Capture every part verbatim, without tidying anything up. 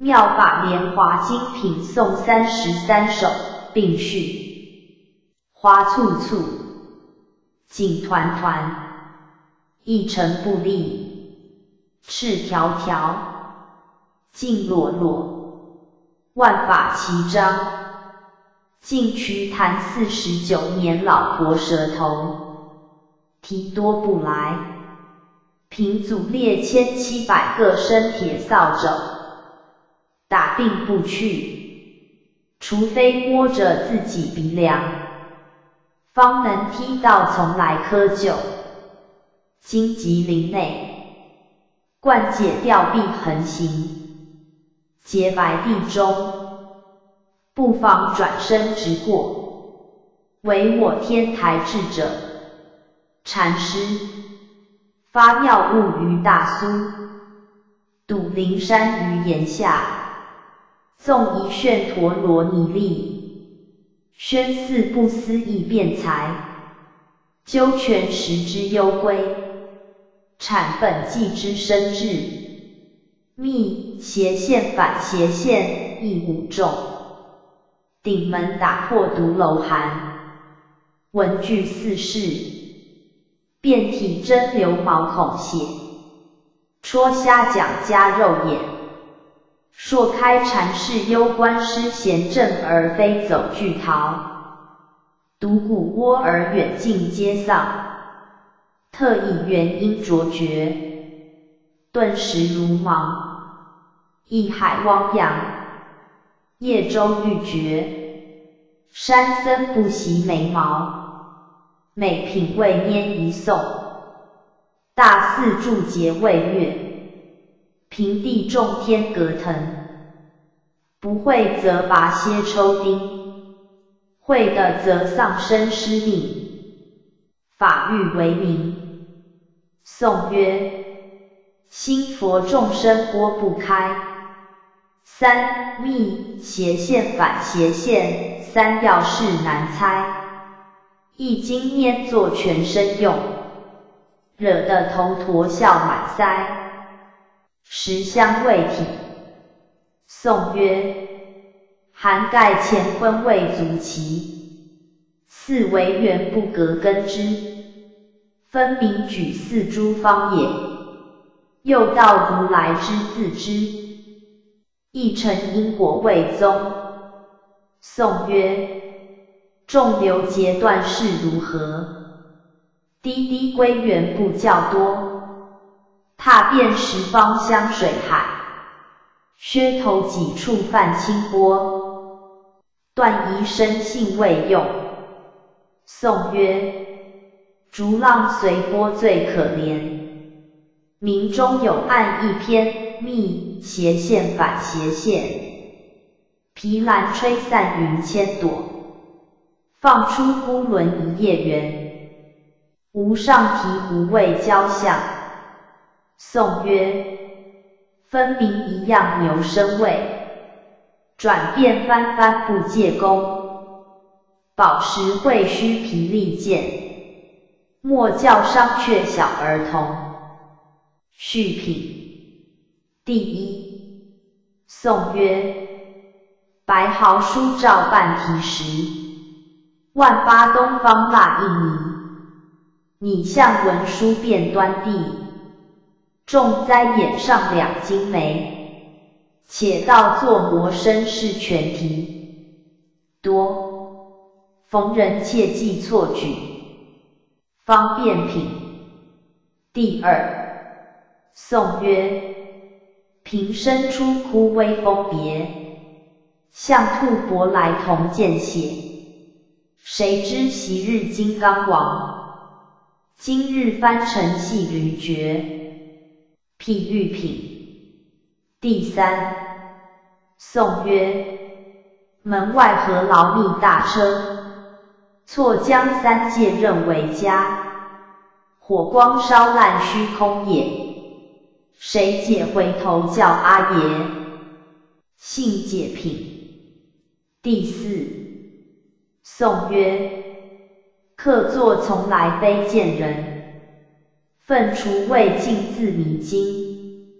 妙法莲华精品颂三十三首，并序。花簇簇，锦团团，一尘不立，赤条条，净裸裸，万法齐彰。净瞿昙四十九年老婆蛇头，提多不来。平祖列千七百个生铁扫帚，打病不去，除非摸着自己鼻梁，方能踢到从来窠臼。荆棘林内，贯解吊臂横行，洁白地中，不妨转身直过。唯我天台智者，禅师发妙悟于大苏，睹灵山于岩下，纵一旋陀罗尼力，宣似不思议辩才，究全实之幽归，阐本纪之深智。密斜线反斜线亦无众，顶门打破独楼寒，文具四世，遍体真流毛孔血，戳虾讲加肉眼，硕开禅室幽观师闲正而飞走巨逃，独鼓窝而远近皆丧，特以原因卓绝，顿时如芒，一海汪洋，夜舟欲绝，山僧不习眉毛，每品味拈一颂，大肆注解未略，平地众天隔腾，不会则拔蝎抽钉，会的则丧生失命，法欲为名。颂曰：心佛众生拨不开，三密斜线反斜线，三要事难猜，一经拈作全身用，惹得头陀笑满腮，十香味体。颂曰：涵盖乾坤未足奇，四为缘不隔根之，分明举四诸方也，又道如来之自知，亦成因果未宗。颂曰：众流劫断是如何？滴滴归元不较多，踏遍十方香水海，削头几处泛清波，断疑生性未用。颂曰：逐浪随波最可怜，明中有暗一篇，密斜线反斜线，皮兰吹散云千朵，放出孤轮一叶圆，无上醍醐为交相。颂曰：分明一样牛身位，转变翻翻不借功，宝石会须皮利剑，莫教伤却小儿童。序品第一。颂曰：白毫书照半题时，万八东方蜡印泥，拟向文书变端地，重栽眼上两金梅，且道作魔身是全题，多逢人切记错举。方便品第二。颂曰：平生出枯微风别，象兔舶来同见血，谁知昔日金刚王，今日翻成细驴绝。譬喻品第三。颂曰：门外何劳逆大车，错将三界认为家，火光烧烂虚空也，谁解回头叫阿爷。性解品第四。颂曰：客作从来非见人，愤除未尽自迷津，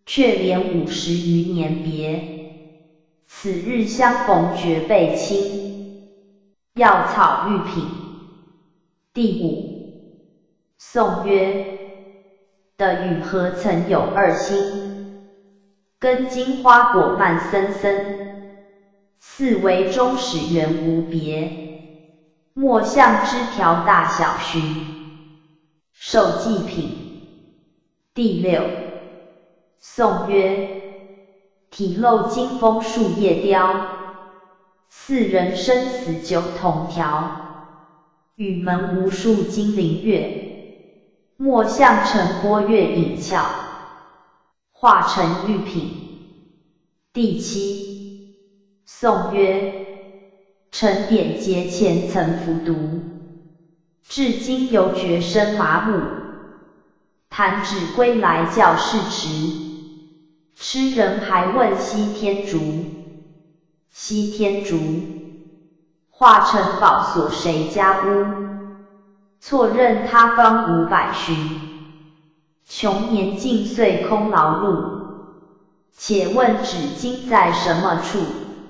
却连五十余年别。此日相逢觉倍亲，药草御品。第五，颂曰：的雨何曾有二心？根茎花果蔓森森，四维中始源无别。莫向枝条大小寻。受记品。第六，颂曰：体漏金风树叶凋，四人生死久同调。雨门无数金陵月，莫向晨波月影俏。化成玉品。第七，颂曰：陈典节前曾服毒，至今犹觉身麻木。弹指归来教室迟，痴人还问西天竺。西天竺，化成宝所谁家屋？错认他方五百寻，穷年尽岁空劳碌。且问纸巾在什么处？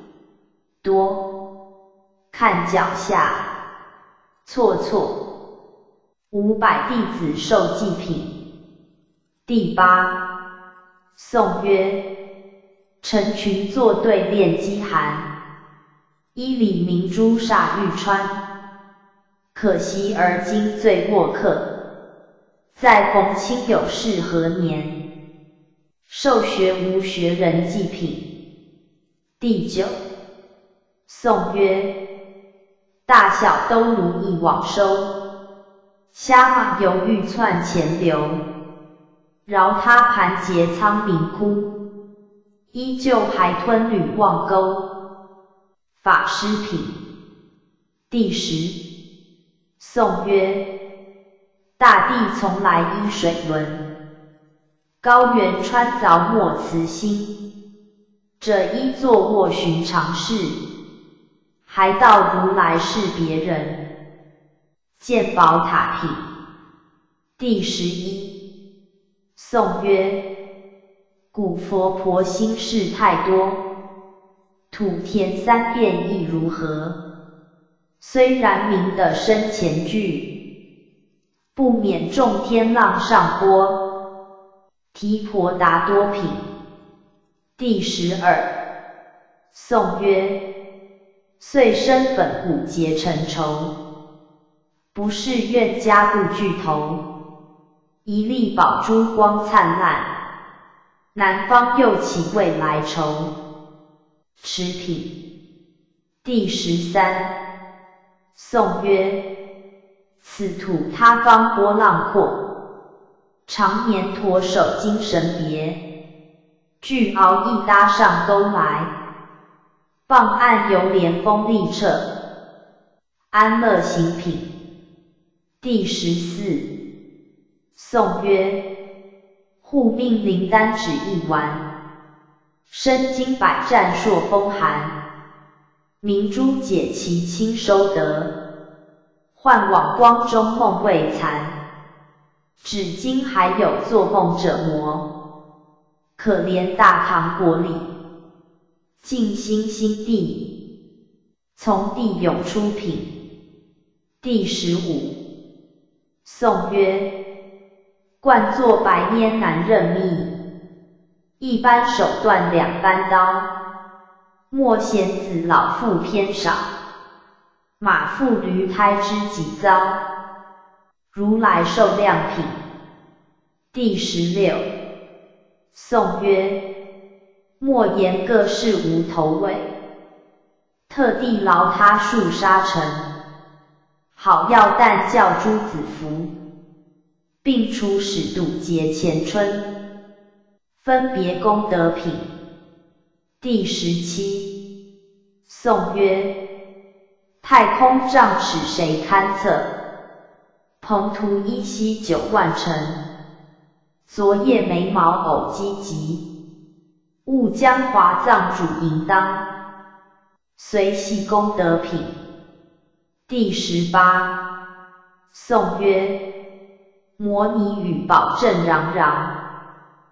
多看脚下。错错，五百弟子受记品。第八，颂曰：成群作对练饥寒，衣里明珠煞玉穿。可惜而今醉卧客，再逢亲友是何年？受学无学人记品。第九，颂曰：大小都如一网收，虾蟆犹豫窜前流。饶他盘结苍冥窟，依旧还吞吕望沟。法师品。第十，颂曰：大地从来依水轮，高原川凿莫慈心。这一坐卧寻常事，还道如来是别人。鉴宝塔品。第十一，颂曰：古佛婆心事太多，土田三变亦如何？虽然明的身前句，不免众天浪上波。提婆达多品。第十二，颂曰：遂身粉骨结成仇，不是愿加固巨头。一粒宝珠光灿烂，南方又起未来愁。持品。第十三，颂曰：此土他方波浪阔，常年驼手精神别。巨鳌一搭上钩来，傍岸犹连风力彻。安乐行品。第十四，颂曰：护命灵丹只一丸，身经百战朔风寒。明珠解其亲收得，幻往光中梦未残。至今还有做梦者魔，可怜大唐国里，尽心心地。从地涌出品。第十五，颂曰：惯作白拈难任密，一般手段两般刀。莫嫌子老父偏少，马负驴胎知己遭。如来寿量品。第十六，颂曰：莫言各事无头尾，特地劳他树沙尘。好药但教诸子服，并除使度节前春。分别功德品。第十七，颂曰：太空丈尺谁堪测？蓬图依稀九万程。昨夜眉毛偶积集，误将华藏主淫当。随喜功德品。第十八，颂曰：摩尼语宝震攘攘，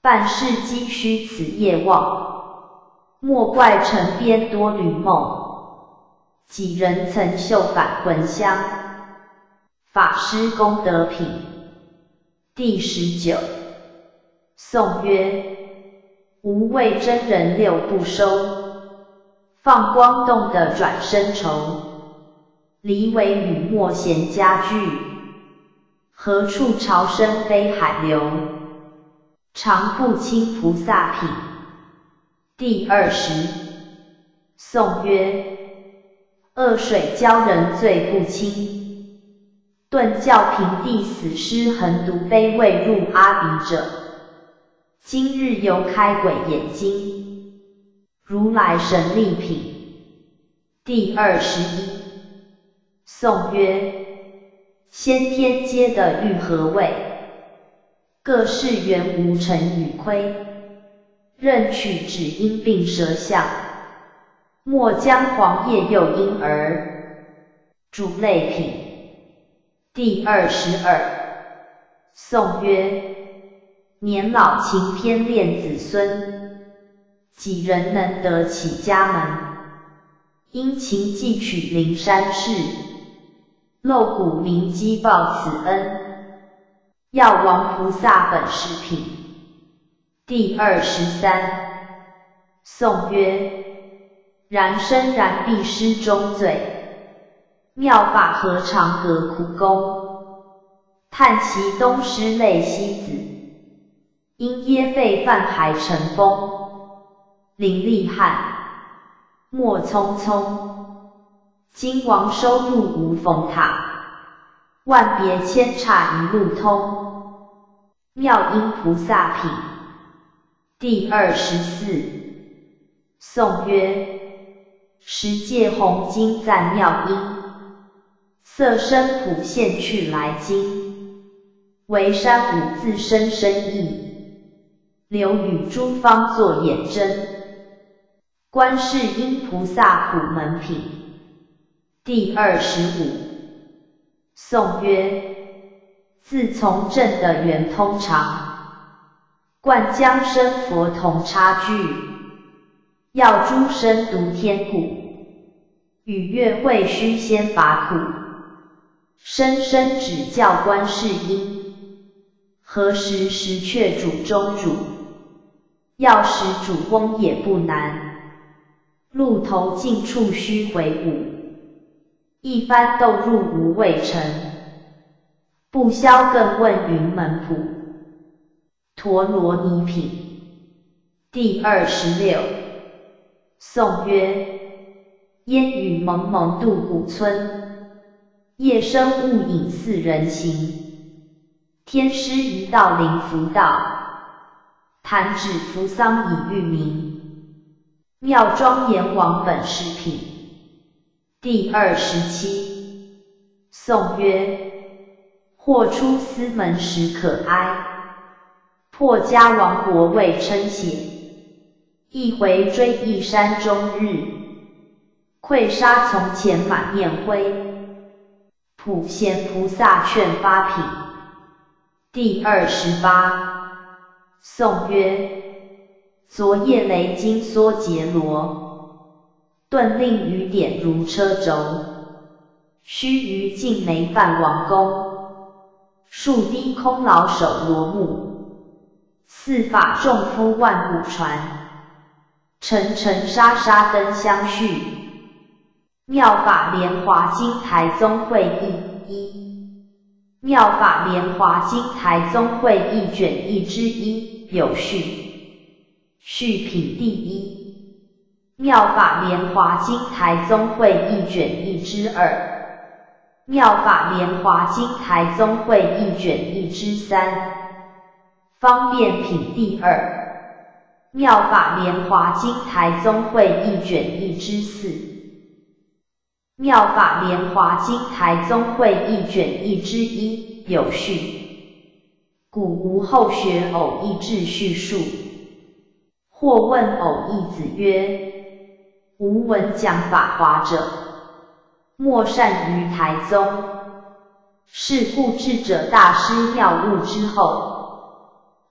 半世积虚此夜望，莫怪尘边多旅梦。几人曾袖返魂香，法师功德品。第十九。颂曰：无畏真人六不收，放光动的转身愁。离为雨墨闲家具，何处潮生非海流。常不清菩萨品。第二十。颂曰：恶水教人罪不轻，顿教平地死尸横毒悲未入阿鼻者，今日犹开鬼眼睛。如来神力品。第二十一。颂曰：先天阶的欲何谓？各世缘无尘与亏，任取只因病蛇相，莫将黄叶诱婴儿。主类品。第二十二。颂曰：年老勤偏恋子孙，几人能得起家门？殷勤汲取灵山事，漏骨铭记报此恩。药王菩萨本事品。第二十三。颂曰：然生然必失终罪，妙法何尝隔苦功？叹其东施泪西子，因耶废饭还成风。凌厉汉，莫匆匆，今王收入无逢塔，万别千刹一路通。妙音菩萨品。第二十四。颂曰：十界红金赞妙音，色身普现去来经。惟山五自身深意，流与诸方作眼真。观世音菩萨普门品。第二十五。颂曰：自从正的圆通常，灌江生佛同差距。要诸生独天故，与月会须先拔苦。深深指教观世音，何时时却主中主。要识主翁也不难，路头近处须回舞。一番斗入无未成，不消更问云门谱。陀罗尼品。第二十六。颂曰：烟雨蒙蒙渡古村，夜深雾隐似人形。天师一道临福道，弹指扶桑以喻名。妙庄严王本事品。第二十七。颂曰：或出司门时可哀，破家亡国未称血。一回追忆山中日，溃沙从前满面灰。普贤菩萨劝发品。第二十八。颂曰：昨夜雷金梭结罗，顿令雨点如车轴。须臾尽没犯王宫，数滴空劳手罗幕。四法众夫万古传，沉沉沙沙灯相续。妙法莲华经台宗会义一。妙法莲华经台宗会义卷一之一有序。序品第一。妙法莲华经台宗会义卷一之二。妙法莲华经台宗会义卷一之三。方便品第二。妙法莲华经台宗会义卷一之四。妙法莲华经台宗会义卷一之一有序。古无后学偶义志叙述。或问偶义子曰：吾闻讲法华者，莫善于台宗。是故智者大师妙悟之后，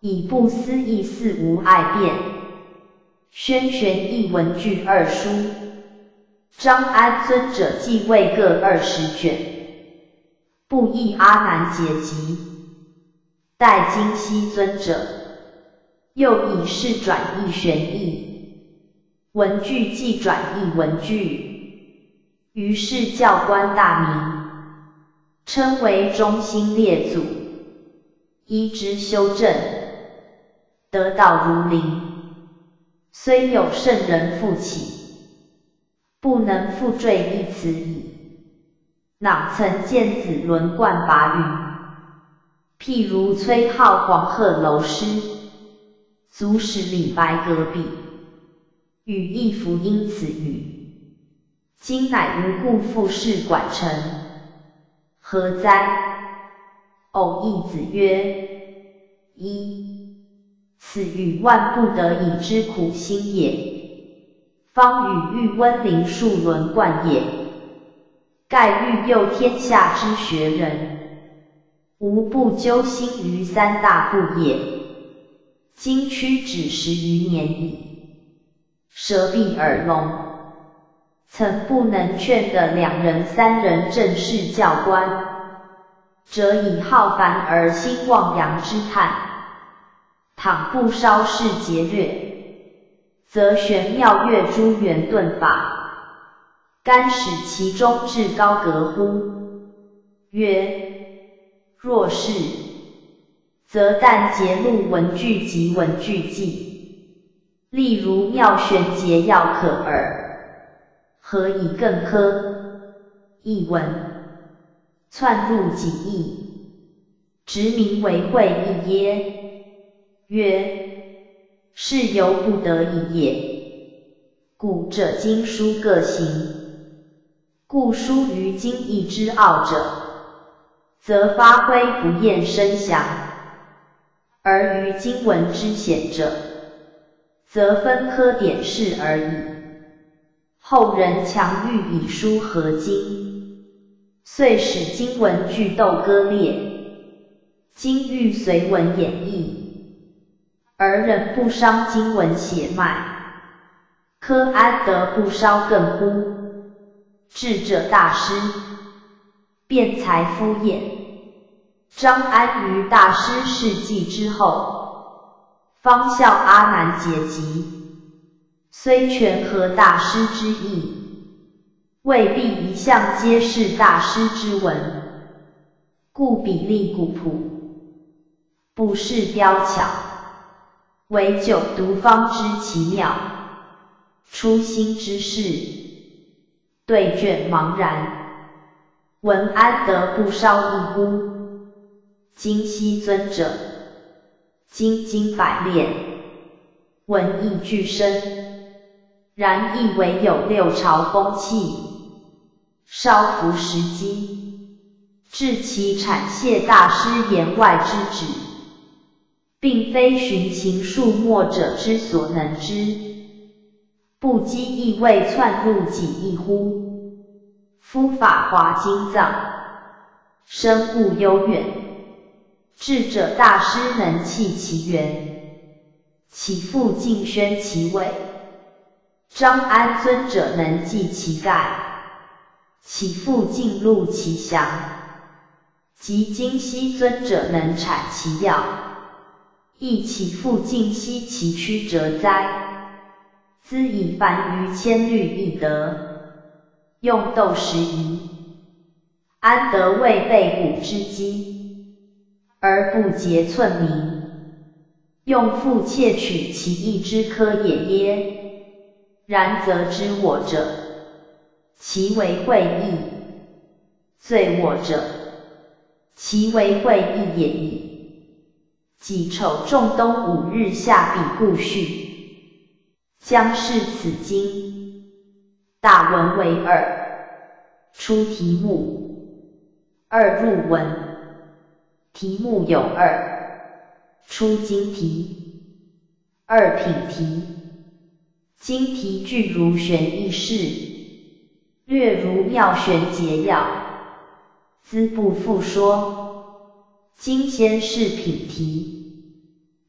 以不思议四无碍辩，宣玄义文具二书。张安尊者继位各二十卷，布译阿难结集。待金西尊者，又以是转译玄义，文具即转译文具，于是教官大名，称为中兴列祖，依之修正，得道如灵。虽有圣人复起，不能复缀一词矣。囊曾见子轮贯拔云，譬如崔颢黄鹤楼诗，足使李白隔壁，语亦弗因此语。今乃无故复是管臣，何哉？偶义子曰：一，此语万不得已之苦心也，方与欲温陵数轮贯也。盖欲诱天下之学人，无不揪心于三大部也。今屈指十余年矣，舌闭耳聋，曾不能劝得两人三人正式教官，则以好凡而兴望洋之叹。倘不稍事节略，则玄妙越诸圆顿法，甘使其中至高阁乎？曰：若是，则但节录文具及文具记，例如妙玄节要可耳，何以更科？译文窜入己意，直名为会意耶？曰：是由不得已也。故这经书各行，故书于经义之奥者，则发挥不厌深详；而于经文之显者，则分科点示而已。后人强欲以书合经，遂使经文句斗割裂，经欲随文演绎，而仍不伤经文血脉，科安得不稍更乎？智者大师，辩才敷衍。张安于大师事迹之后，方效阿难结集，虽全合大师之意，未必一项皆是大师之文，故比例古朴，不是标巧，唯久读方知其妙。初心之事，对卷茫然，文安得不稍异乎？今西尊者，精经百炼，文艺俱深，然亦唯有六朝风气，稍服时机，致其阐谢大师言外之旨，并非寻情术墨者之所能知。不积亦未窜入己意乎？夫法华经藏，深悟悠远，智者大师能弃其源，岂复尽宣其味？张安尊者能记其概，岂复尽录其详？及金西尊者能阐其要，亦岂复尽析其曲折哉？兹以凡于千虑易得，用斗时宜，安得未备古之机，而不竭寸明？用复窃取其意之科也耶？然则知我者，其为会意；罪我者，其为会意也已。己丑仲冬五日下笔故序。将是此经，大文为二，出题目，二入文，题目有二，出经题，二品题。经题句如玄义事，略如妙玄节要，兹不复说。经先是品题，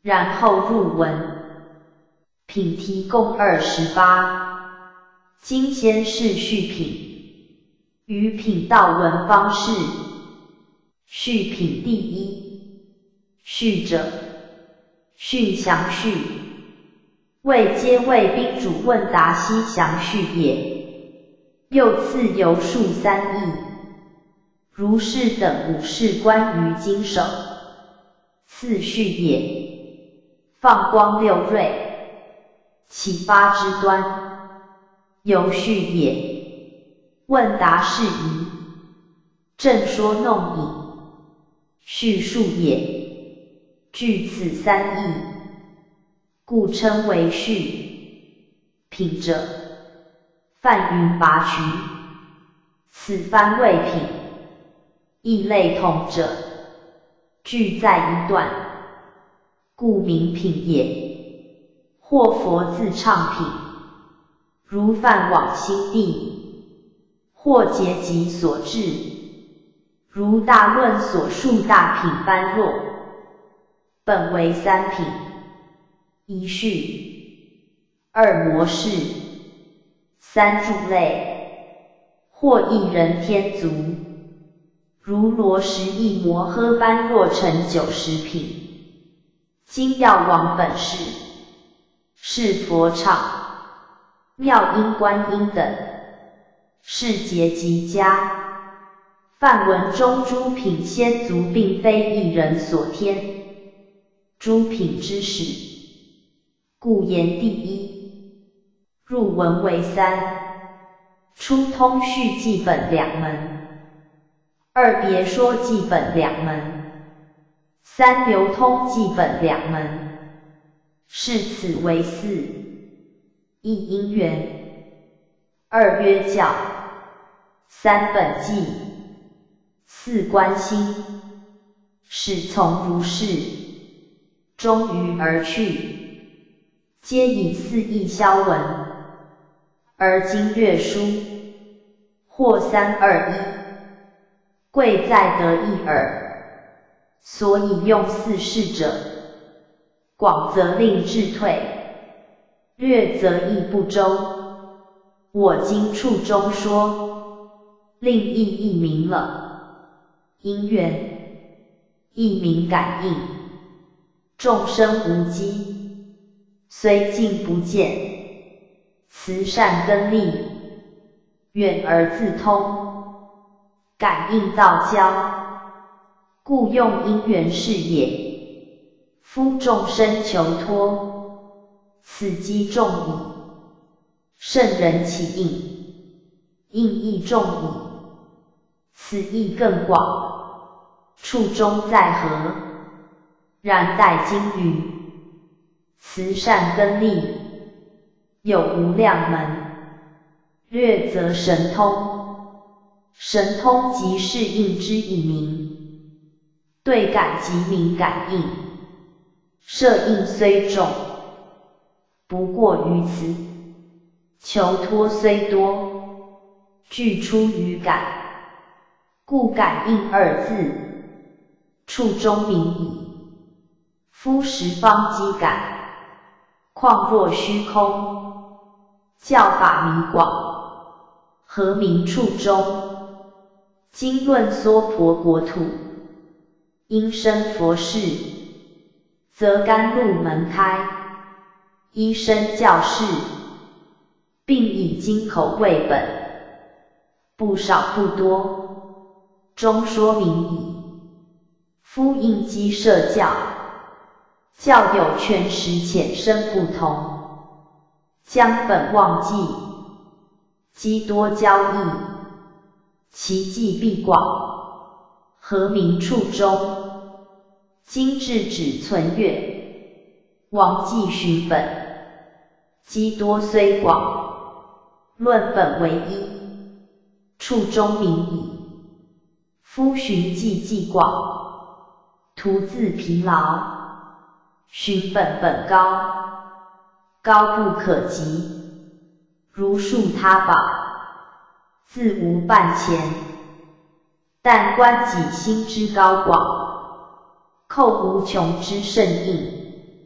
然后入文。品提共二十八，今先是序品，于品道文方式。序品第一，序者，训详序，谓皆谓宾主问答悉详序也。又次游述三义，如是等五事关于经首。次序也，放光六锐，启发之端。游序也，问答事宜，正说弄影。叙述也，据此三义，故称为序。品者，泛云拔渠，此番谓品。异类同者，俱在一段，故名品也。或佛自唱品，如梵往心地；或结集所至，如大论所述大品般若。本为三品，一序，二模式，三助类。或一人天足，如罗什一摩诃般若成九十品。今药王本事，是佛唱，妙音观音等，是结集家。梵文中诸品先足并非一人所添，诸品之始，故言第一。入文为三，出通序记本两门，二别说记本两门，三流通记本两门，是此为四。一因缘，二约教，三本纪，四观心。始从如是，终于而去，皆以四义消文。而今略书，或三二一，贵在得一耳，所以用四事者，广则令智退，略则义不周。我今处中说，令义亦明了。因缘，义明感应，众生无机，虽近不见，慈善根利，远而自通，感应道交，故用因缘是也。夫众生求脱，此机众矣。圣人其应，应亦众矣。此意更广，处中在何？然待今语，慈善根利，有无量门，略则神通。神通即是应之以明，对感即明感应。摄应虽重，不过于此。求脱虽多，具出于感。故感应二字，处中明矣。夫十方机感，况若虚空？教法弥广，何名处中？经论娑婆国土，因生佛事，则甘露门开，依身教示，并以经口为本，不少不多，中说明矣。夫应机设教，教有权实浅深不同，将本忘记，机多交易，其迹必广，何名处中？今至只存月，忘记寻本，机多虽广，论本为一，处中明矣。夫寻迹既广，徒自疲劳，寻本本高，高不可及，如树他宝，自无半钱。但观己心之高广，叩无穷之甚应，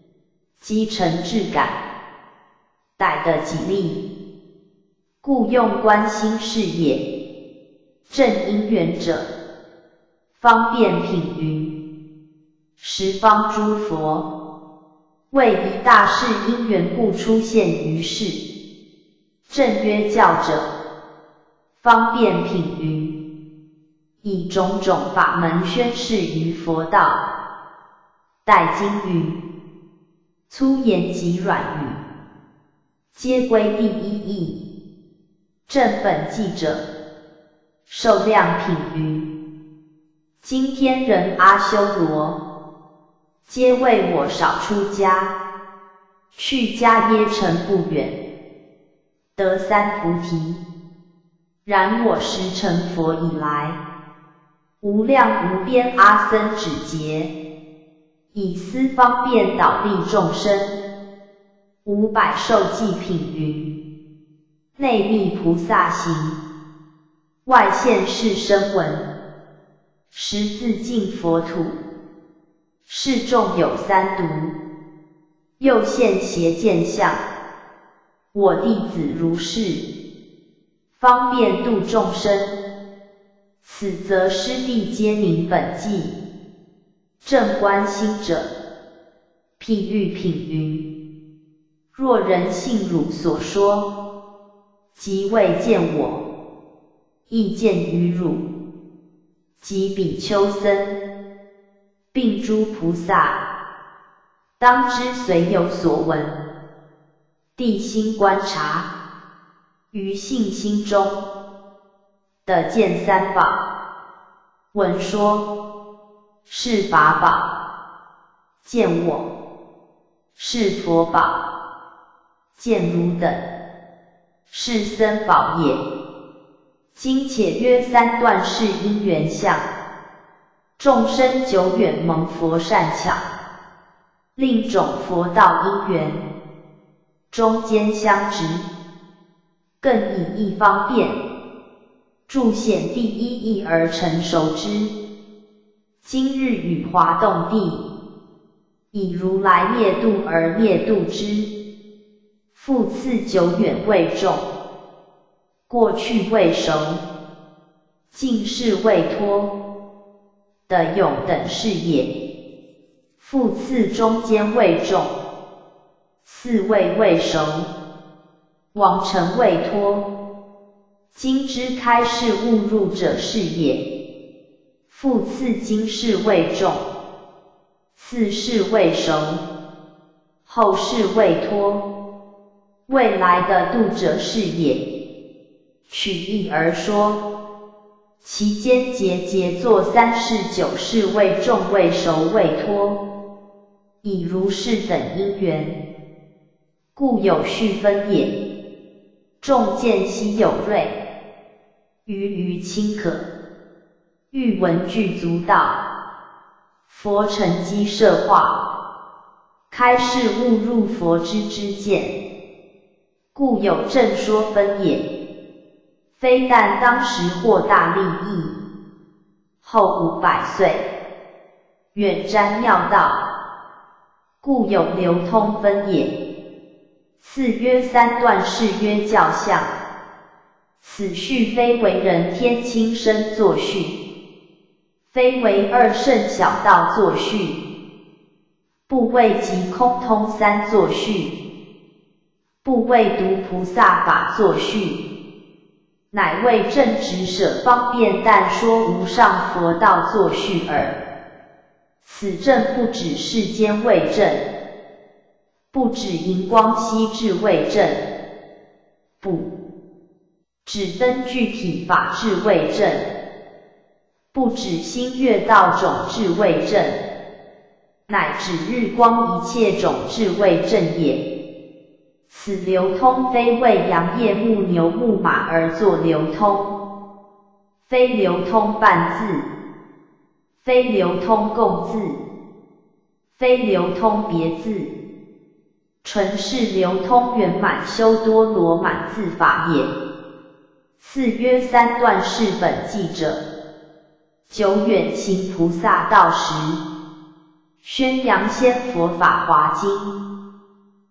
积成质感，逮得己利，故用观心是也。正因缘者，方便品云：十方诸佛，为一大事因缘故出现于世。正曰教者，方便品云：以种种法门宣示于佛道。待经云：粗言及软语，皆归第一义。正本纪者，受量品云：今天人阿修罗，皆为我少出家，去家耶尘不远，得三菩提。然我时成佛以来，无量无边阿僧祇劫，以斯方便导利众生。五百受记品云：内密菩萨行，外现世声闻，十自净佛土，示众有三毒，又现邪见相。我弟子如是，方便度众生。此则师弟皆明本纪。正观心者，譬喻品云：若人信汝所说，即未见我，亦见于汝，及比丘僧，并诸菩萨，当知虽有所闻。谛心观察，于信心中，得见三宝。闻说，是法宝；见我，是佛宝；见汝等，是僧宝也。今且约三段是因缘相，众生久远蒙佛善巧，令种佛道因缘，中间相值，更以一方便，著显第一义而成熟之。今日与华动地，以如来灭度而灭度之。复次久远未众，过去未熟，近世未脱，的永等是也。复次中间未众，四位未熟，往尘未脱，今之开示误入者是也。复次今世未众，次世未熟，后世未脱，未来的度者是也。取义而说，其间节节作三世九世未众未熟未脱，以如是等因缘，故有序分也。众见稀有锐，鱼鱼轻可，欲闻具足道，佛乘机摄化，开示悟入佛之知见，故有正说分也。非但当时获大利益，后五百岁远瞻妙道，故有流通分也。次曰三段是曰教相，此序非为人天亲身作序，非为二圣小道作序，不为即空通三作序，不为独菩萨法作序，乃为正直舍方便但说无上佛道作序耳。此正不止世间为正，不止荧光息智为正，不只灯具体法智为正，不止星月道种智为正，乃指日光一切种智为正也。此流通非为羊业木牛木马而作流通，非流通半字，非流通共字，非流通别字，纯是流通圆满修多罗满字法也。次曰三段是本纪者，久远行菩萨道时，宣扬先佛法华经，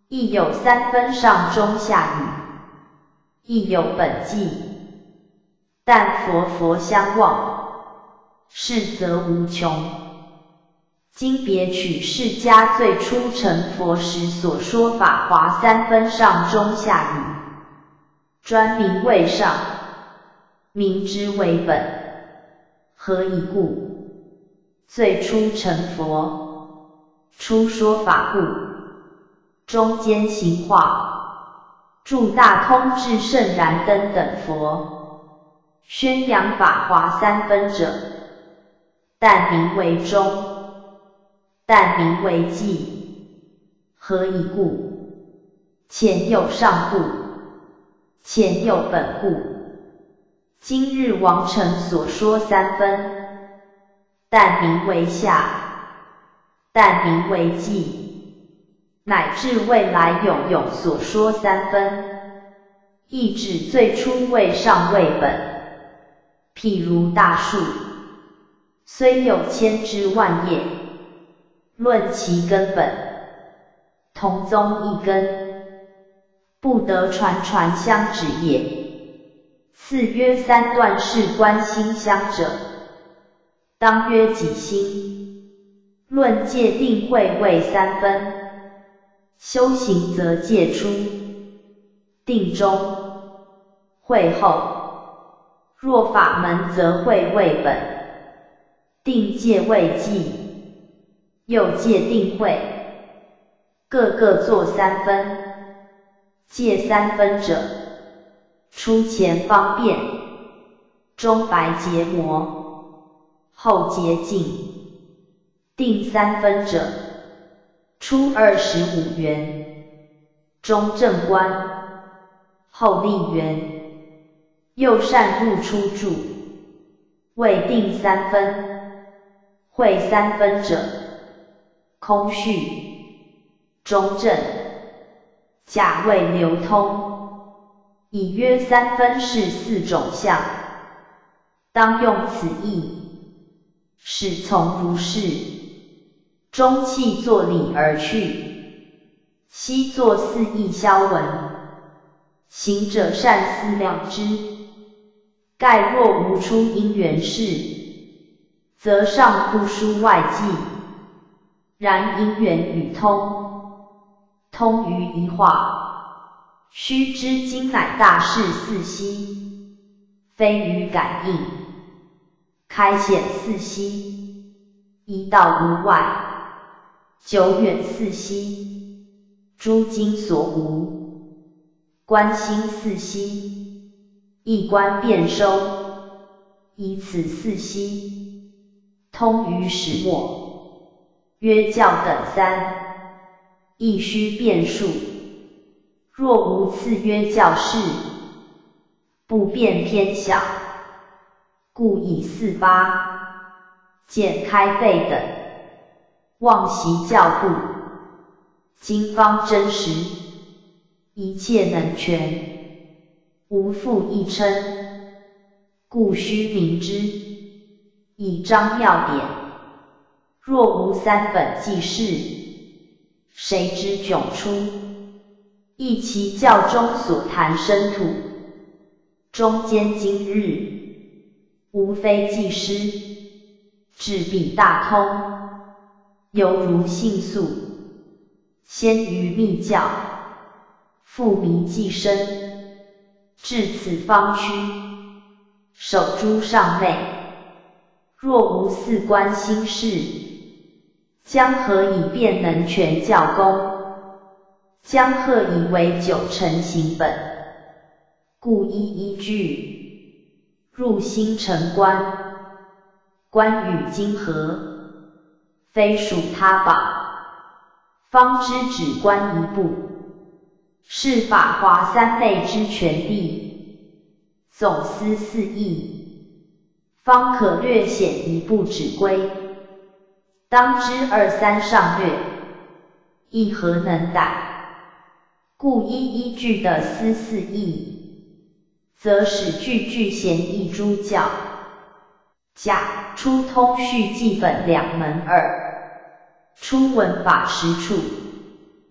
亦有三分上中下语，亦有本纪。但佛佛相望，是则无穷。今别取释迦最初成佛时所说法华三分上中下语，专名为上，名之为本。何以故？最初成佛，初说法故，中间行化，著大通智圣燃灯等佛，宣扬法华三分者，但名为中，但名为纪。何以故？前有上故，前有本故。今日王成所说三分，但名为下，但名为纪，乃至未来永永所说三分，亦指最初为上为本。譬如大树，虽有千枝万叶，论其根本，同宗一根，不得传传相指也。次曰三段是观心相者，当曰己心。论界定慧为三分，修行则界出，定中，慧后。若法门则慧为本，定界为纪，又界定慧，各各作三分。界三分者，初前方便，中白结膜，后结净。定三分者，初二十五缘，中正观，后立缘。又善入出住，谓定三分。慧三分者，空虚、中正、假谓流通。以约三分是四种相，当用此义，使从如是。中气作理而去，西作四义消文。行者善思量之。盖若无出因缘事，则尚不输外迹。然因缘与通，通于一化，须知今乃大事四悉，非于感应。开显四悉，一道无外，久远四悉，诸经所无。观心四悉。一观遍收，以此四悉，通于始末，约教等三，亦须变数。若无次约教事，不变偏小，故以四八简开废等，妄习教故。今方真实，一切能全。无复一称，故须明之，以彰妙典。若无三本记事，谁知迥出？亦其教中所谈生土，中间今日，无非记师，至彼大通，犹如信素，先于密教，复迷寄生。至此方区，守诸上内。若无四观心事，将何以便能全教功？将何以为九成行本？故一一句，入心成观。观与经合，非属他宝，方知只观一部。是法华三昧之全谛，总思四义，方可略显一部指归。当知二三上略，亦何能逮？故一一句的思四义，则使句句显义诸教。甲初通序记本两门二，初闻法十处。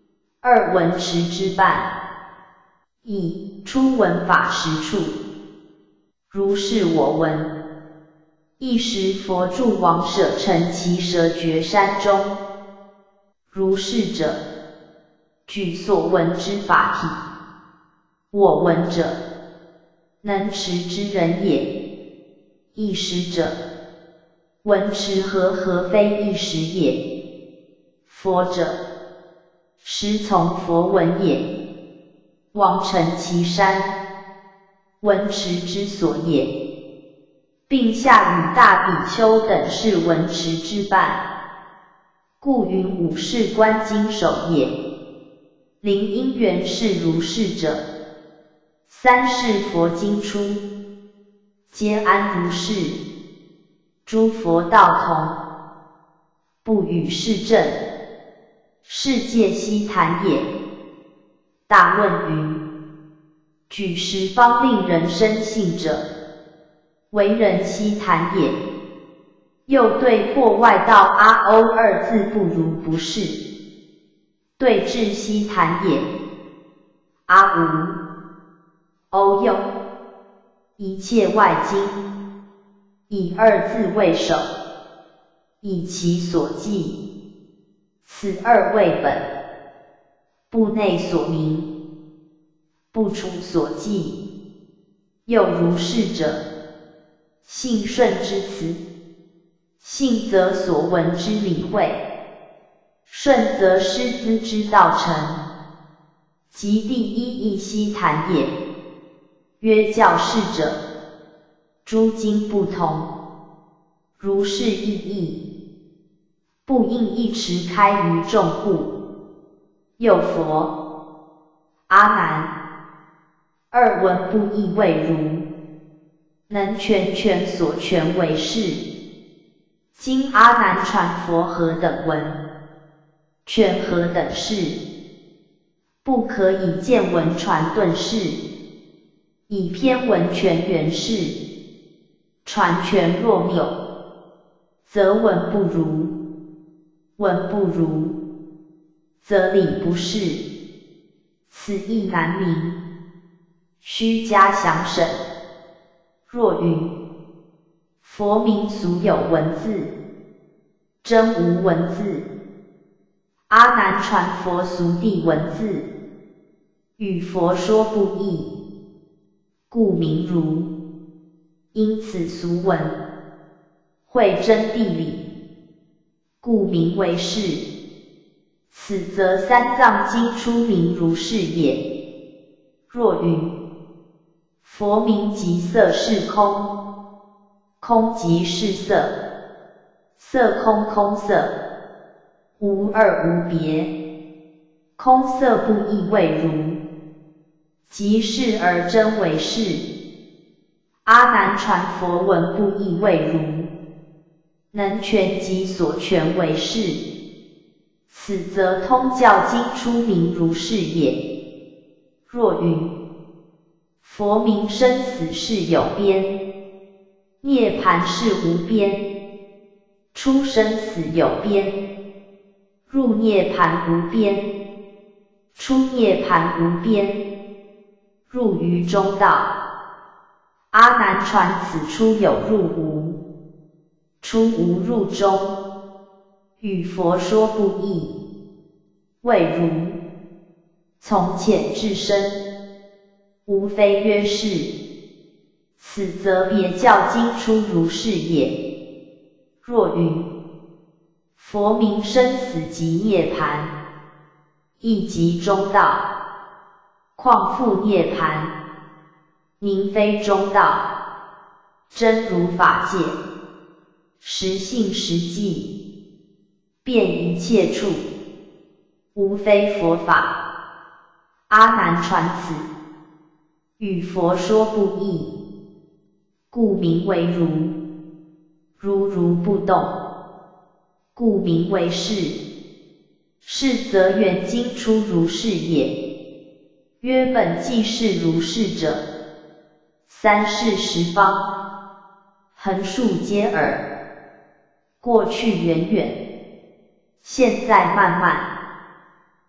二闻持之伴。一、初闻法实处，如是我闻。一时佛住王舍城其舍绝山中，如是者，具所闻之法体。我闻者，能持之人也。一时者，闻持和合非一时也。佛者，师从佛闻也。王乘其山，闻持之所也。并下与大比丘等是闻持之伴，故云五世观经首也。灵因缘是如是者，三世佛经出，皆安如是。诸佛道同，不与世正，世界悉谈也。大论云：举十方令人生信者，为人悉谈也。又对破外道阿欧二字不如不是，对治悉谈也。阿无、欧又，一切外经，以二字为首，以其所记，此二为本。部内所明，不除所记。又如是者，信顺之词，信则所闻之理会，顺则师资之道成，即第一义悉谈也。曰教示者，诸经不同，如是意义，不应一持开于众故。又佛、阿难，二闻不异未如，能全权所权为是。今阿难传佛何等闻，权何等事，不可以见闻传顿释，以偏闻权圆事。传权若谬，则闻不如；闻不如，则理不是，此意难明，须加详审。若云佛名俗有文字，真无文字；阿难传佛俗谛文字，与佛说不异，故名如。因此俗文，会真谛理，故名为是。此则三藏经出名如是也。若云佛名即色是空，空即是色，色空空色，无二无别，空色不异未如，即是而真为是。阿难传佛文不异未如，能全即所全为是，此则通教经出名如是也。若云佛名生死是有边，涅槃是无边，出生死有边，入涅槃无边，出涅槃无边，入于中道。阿难传此出有入无，出无入中，与佛说不异，谓如。从浅至深，无非曰是。此则别教经出如是也。若云佛名生死即涅槃，亦即中道，况复涅槃，宁非中道，真如法界，实性实际，遍一切处，无非佛法。阿难传此，与佛说不异，故名为如。如如不动，故名为是。是则缘经出如是也。曰本既是如是者，三世十方，横竖皆尔，过去远远，现在慢慢，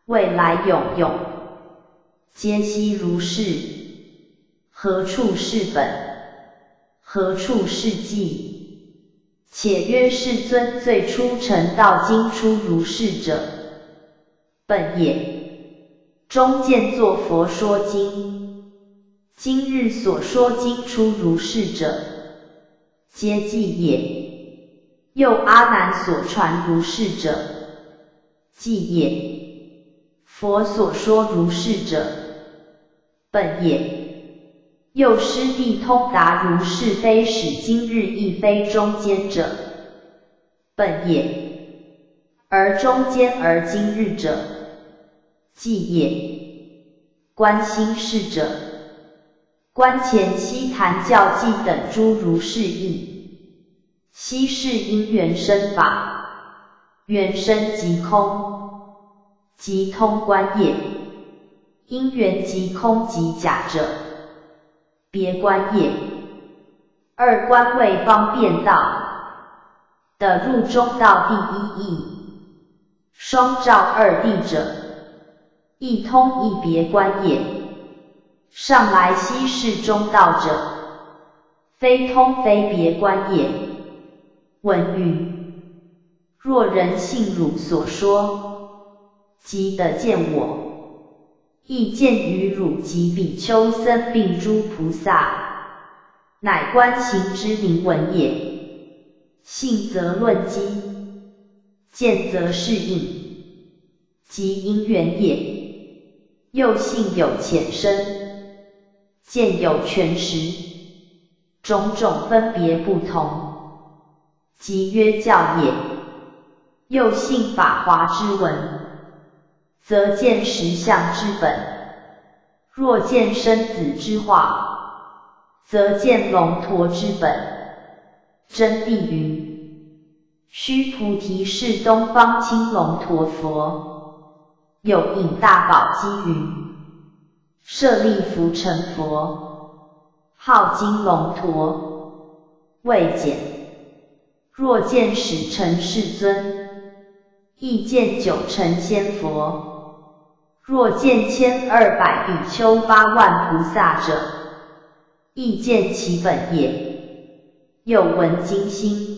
未来永永，皆悉如是。何处是本？何处是际？且曰世尊最初成道经出如是者，本也。中见作佛说经，今日所说经出如是者，皆记也。又阿难所传如是者，记也。佛所说如是者，本也。又师弟通达如是非使今日亦非中间者，本也。而中间而今日者，记也。观心事者，观前悉谈教记等诸如是义。悉是因缘生法，缘生即空，即通观也。因缘即空即假者，别观也。二观为方便道，得入中道第一义。双照二谛者，一通一别观也。上来悉是中道者，非通非别观也。文云：若人信汝所说，即得见我。亦见于汝及比丘僧并诸菩萨，乃观行之明文也。信则论机，见则是应，即因缘也。又信有浅深，见有全实，种种分别不同，即曰教也。又信法华之文，则见实相之本。若见生子之化，则见龙陀之本。真谛云：须菩提是东方青龙陀佛。有引大宝积云：舍利弗成佛，号金龙陀。未简。若见始成世尊，亦见九成仙佛。若见千二百比丘八万菩萨者，亦见其本也。又闻经心。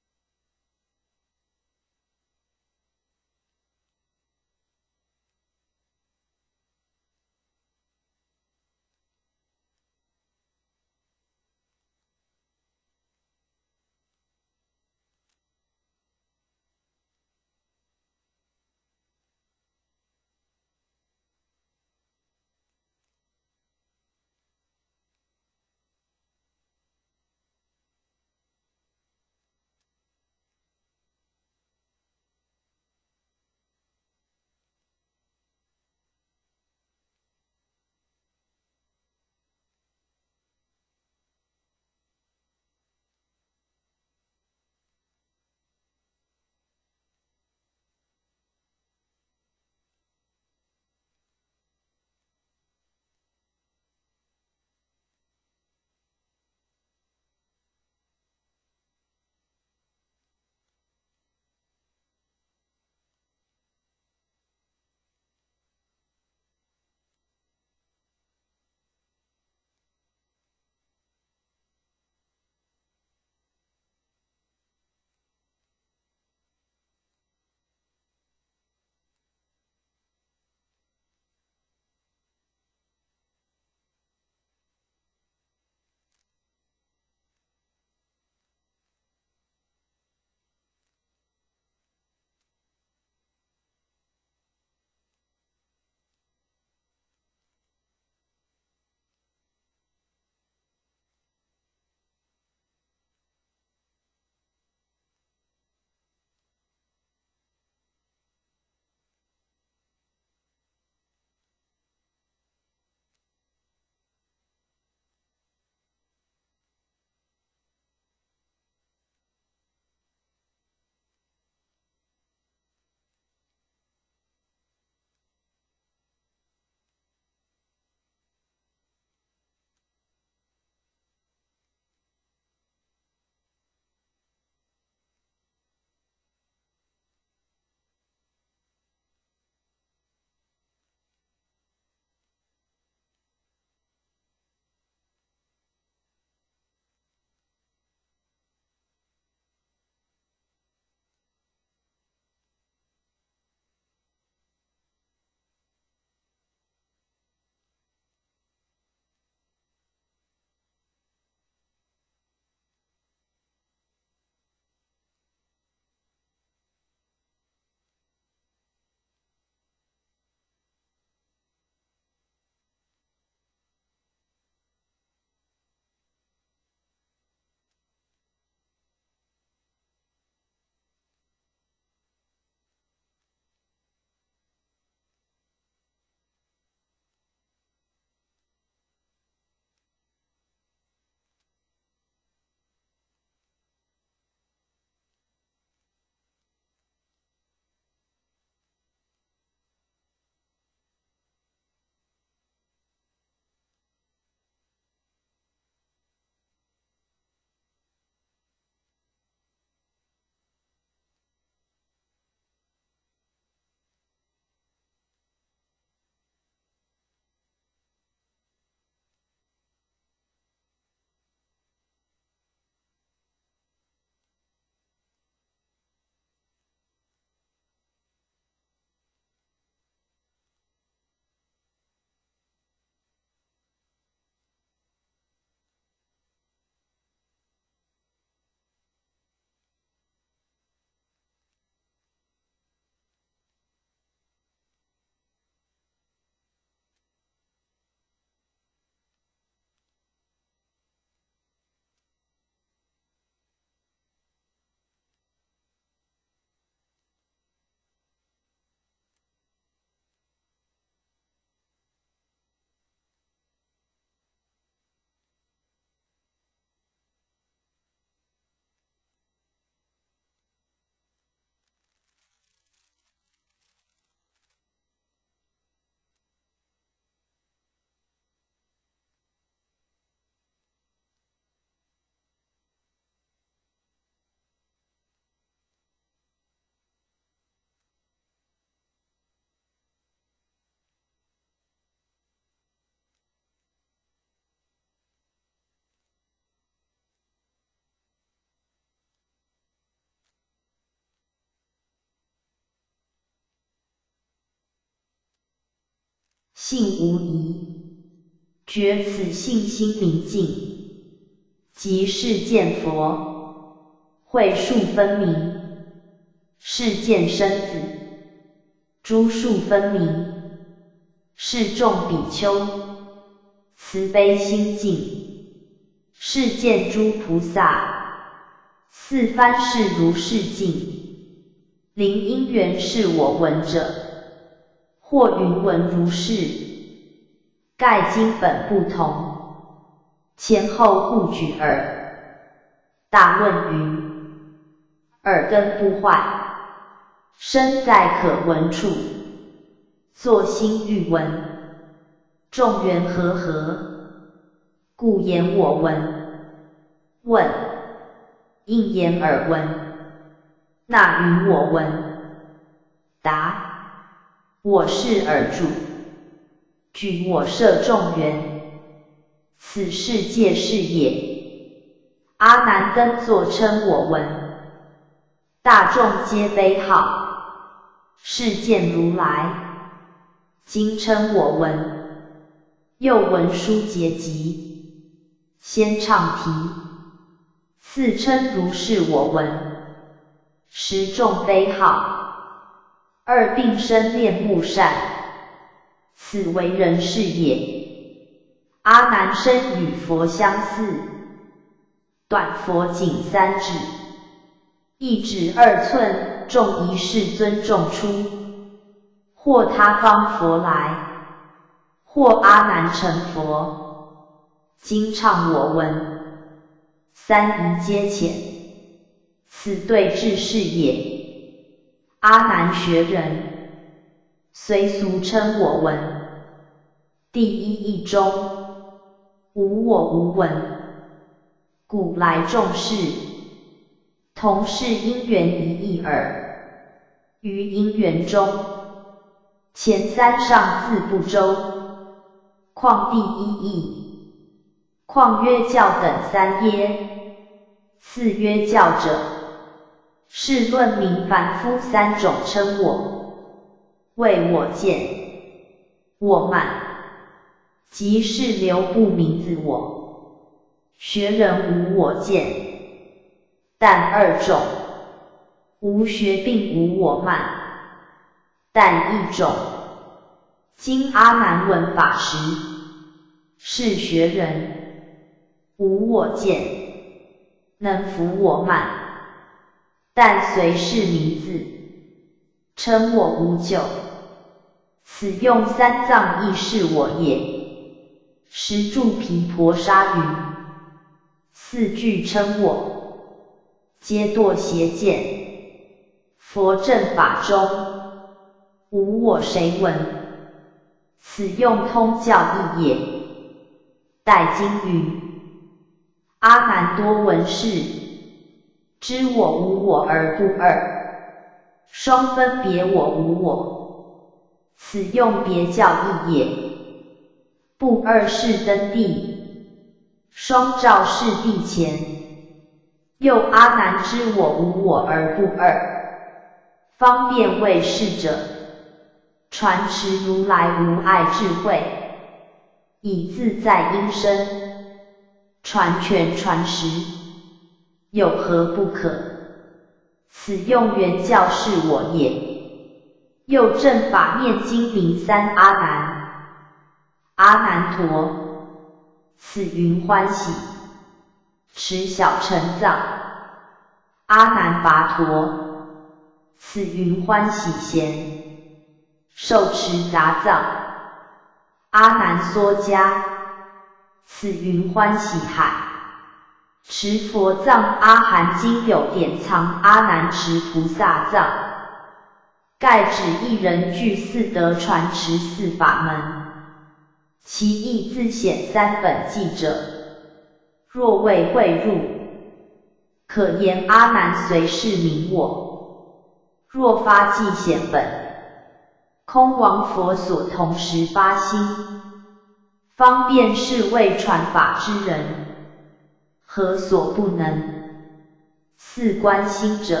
信无疑，觉此信心明净，即是见佛，慧数分明，是见生子，诸数分明，是众比丘，慈悲心净，是见诸菩萨，四番是如是境，灵因缘是我闻者，或云闻如是，盖经本不同，前后互举耳。大论云：耳根不坏，身在可闻处，作心欲闻，众缘和合，故言我闻。问：应言耳闻，那云我闻？答：我是耳主，举我摄众缘，此世界是也。阿难登座称我闻，大众皆悲号，是见如来。今称我闻，又闻书结集，先唱题，次称如是我闻，十众悲号，二并生恋慕善，此为人是也。阿难身与佛相似，短佛仅三指，一指二寸，众一世尊众出，或他方佛来，或阿难成佛，今唱我闻，三仪皆浅，此对治是也。阿难学人，虽俗称我闻，第一义中，无我无闻，故来众事，同是因缘一义耳。于因缘中，前三上自不周，况第一义，况曰教等三耶？次曰教者，是论明凡夫三种称我，谓我见，我慢，即是留不明自我。学人无我见，但二种，无学并无我慢，但一种。今阿难闻法时，是学人，无我见，能伏我慢，但随是名字，称我无咎。此用三藏亦是我也。十住毗婆沙云：四句称我，皆堕邪见。佛正法中，无我谁闻？此用通教义也。待经云：阿难多闻是，知我无我而不二，双分别我无我，此用别教义也。不二是登地，双照是地前，又阿难知我无我而不二，方便为是者，传持如来无碍智慧，以自在因身，传权传实，有何不可？此用原教是我也。又正法念经名三阿难。阿难陀，此云欢喜，持小乘藏。阿难跋陀，此云欢喜贤，受持杂藏。阿难梭迦，此云欢喜海，持佛藏。阿含经有典藏阿难持菩萨藏，盖指一人具四德传持四法门，其意自显三本记者。若未会入，可言阿难随是名我。若发记显本，空王佛所同时发心，方便是为传法之人，何所不能？四观心者，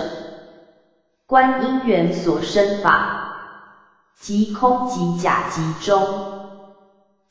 观因缘所生法，即空即假即中，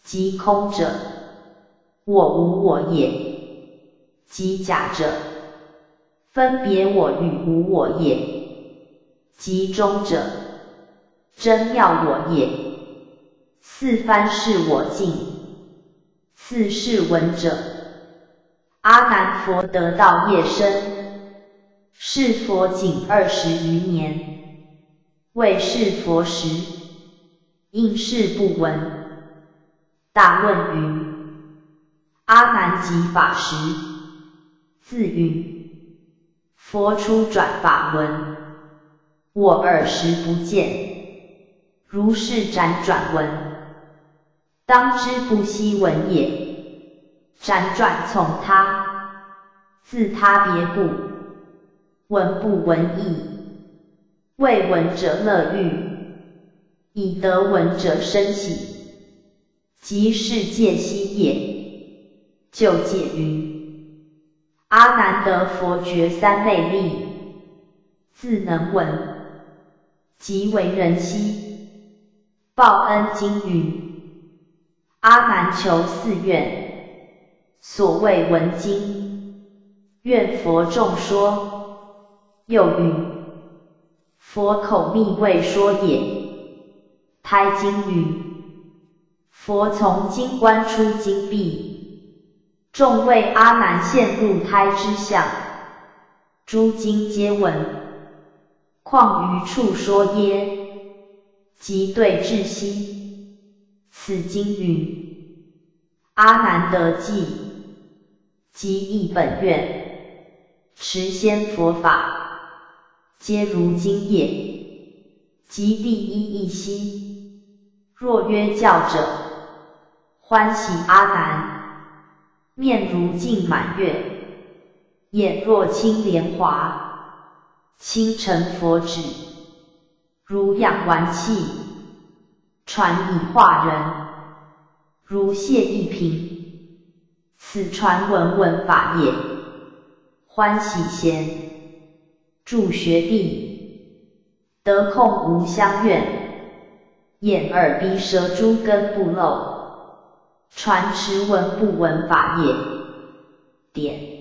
即空者，我无我也；即假者，分别我与无我也；即中者，真妙我也。四番是我净，四是闻者。阿难佛得道业深，是佛仅二十余年，未是佛时，应是不闻。大问云：阿难即法时，自云：佛出转法轮，我尔时不见，如是辗转闻，当知不悉闻也。辗转从他，自他别故，闻不闻义，未闻者乐欲，以得闻者生喜，即是戒悉也。就解云：阿难得佛觉三昧力，自能闻，即为人希。报恩经云：阿难求四愿，所谓闻经，愿佛众说。又云：佛口密未说也。胎经云：佛从经观出经闭，众为阿难现入胎之相，诸经皆闻，况于处说耶？即对至悉。此经云：阿难得记，即忆本愿，持先佛法，皆如经也。即第一义悉。若曰教者，欢喜阿难，面如镜满月，眼若青莲华，倾成佛指，如养玩器，传以化人，如谢一瓶，此传闻闻法也。欢喜贤，助学弟，得空无相愿，眼耳鼻舌诸根不漏，传持闻不闻法也。点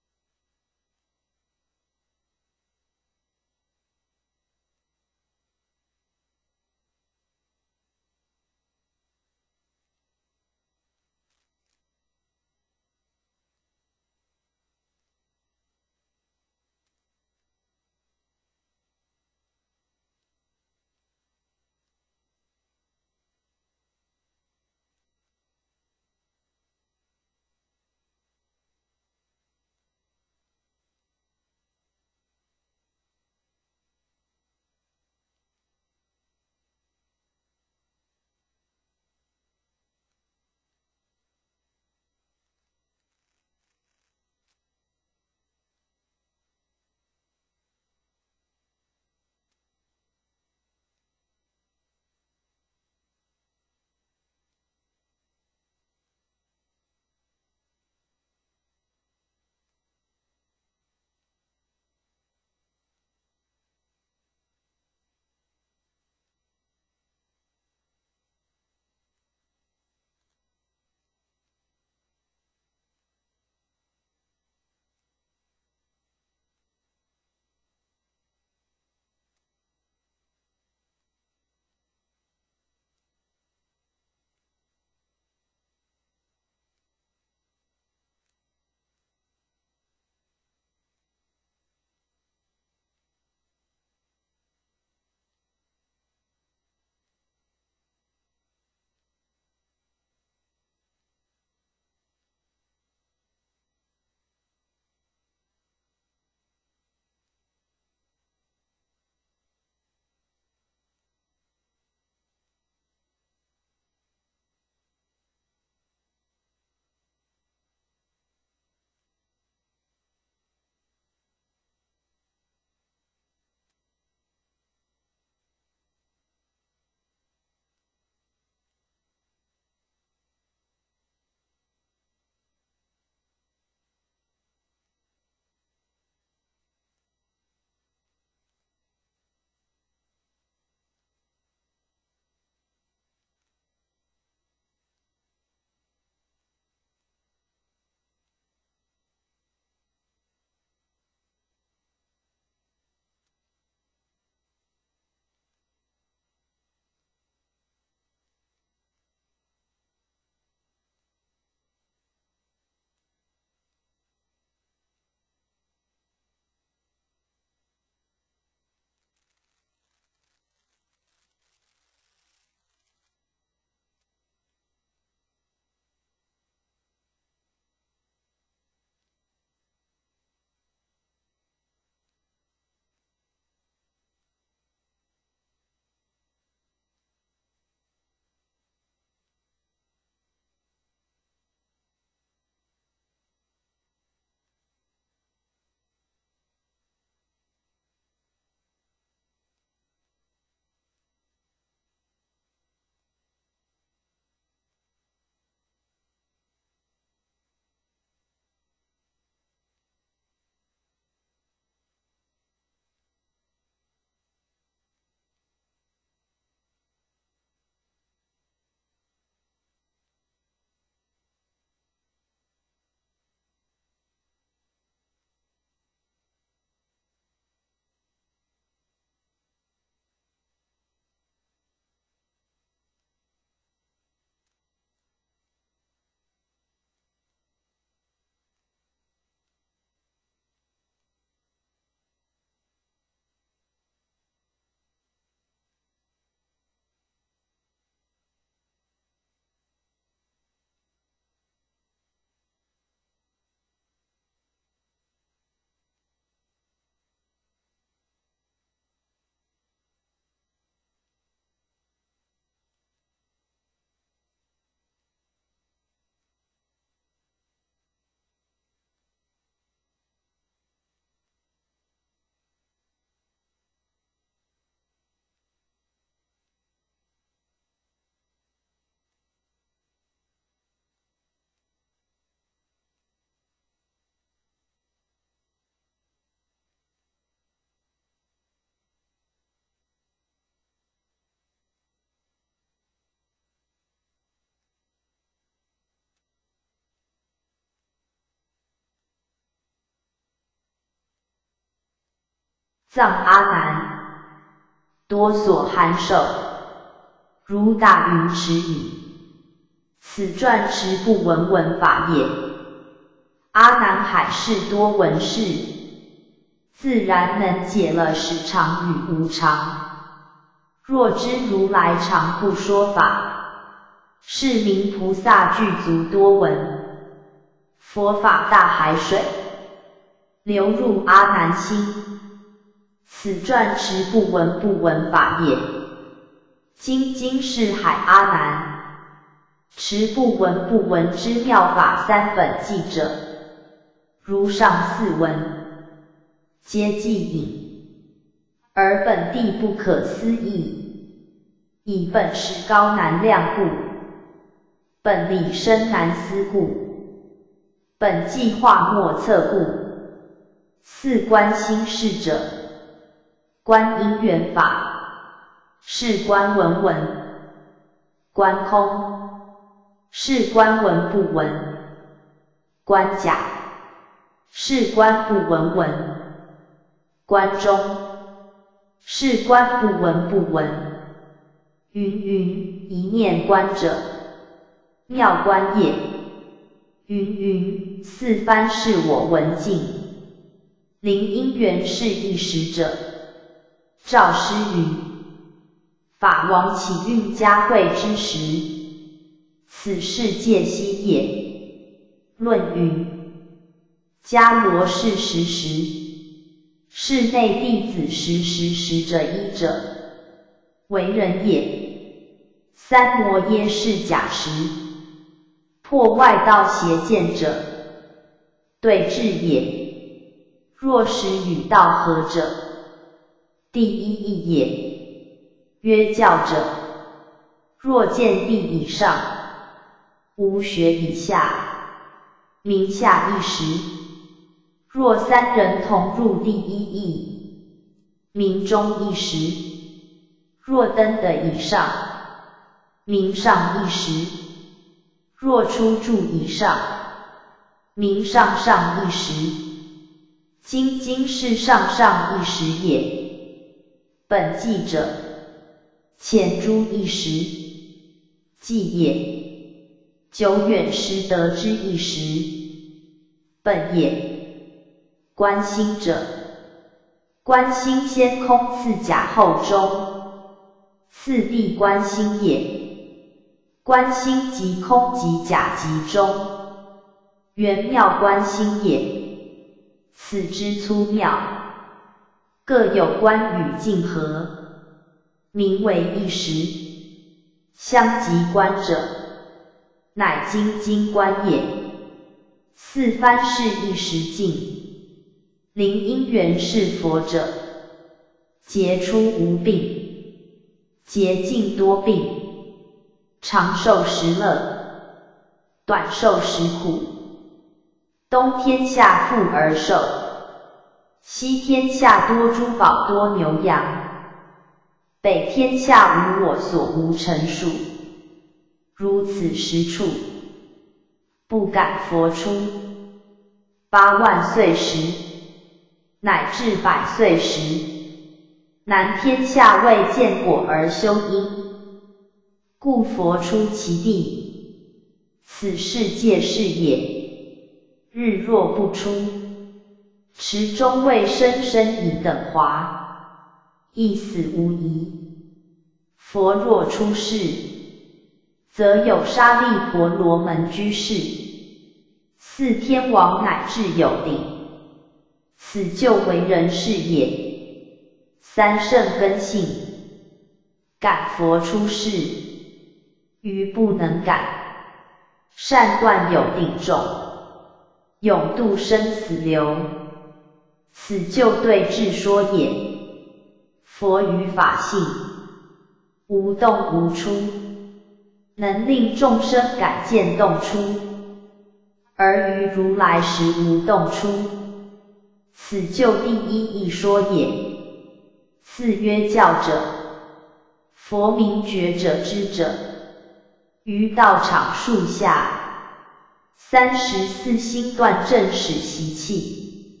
藏阿难，多所含受，如大云持矣。此传持不闻闻法也。阿难海是多闻事，自然能解了实常与无常。若知如来常不说法，是名菩萨具足多闻。佛法大海水，流入阿难心。此传持不闻不闻法也。今今是海阿难，持不闻不闻之妙法三本记者，如上四文，皆记引，而本地不可思议，以本实高难量故，本理深难思故，本计划莫测故。四观心事者，观因缘法，是观闻闻；观空，是观闻不闻；观假，是观不闻闻；观中，是观不闻不闻。云云一念观者，妙观也。云云四番是我闻境。灵因缘是一时者，赵师云：法王起运加会之时，此世界悉也。论云：迦罗是时时，是内弟子时时时者一者，为人也。三摩耶是假时，破外道邪见者，对治也。若实与道合者，第一义也。曰教者，若见地以上，无学以下，名下一时。若三人同入第一义，名中一时。若登的以上，名上一时。若出住以上，名上上一时。今今是上上一时也。本纪者，前诸一时，纪也。久远失得之一时，本也。观心者，观心先空次假后中，次第观心也。观心即空即假即中，圆妙观心也。此之粗妙，各有观与境合，名为一时。相即观者，乃精精观也。四番是一时境，灵因缘是佛者，劫出无病，劫尽多病，长寿时乐，短寿时苦。东天下富而寿，西天下多珠宝多牛羊，北天下无我所无陈数。如此十处，不敢佛出。八万岁时，乃至百岁时，南天下未见果而修因，故佛出其地。此世界是也。日若不出，池中未生生以等华，亦死无疑。佛若出世，则有沙利婆罗门居士，四天王乃至有顶，此就为人是也。三圣根性，感佛出世，余不能感。善断有定众，永度生死流，此就对治说也。佛于法性，无动无出，能令众生感见动出，而于如来时无动出，此就第一义说也。四曰教者，佛名觉者知者，于道场树下，三十四心断正始习气，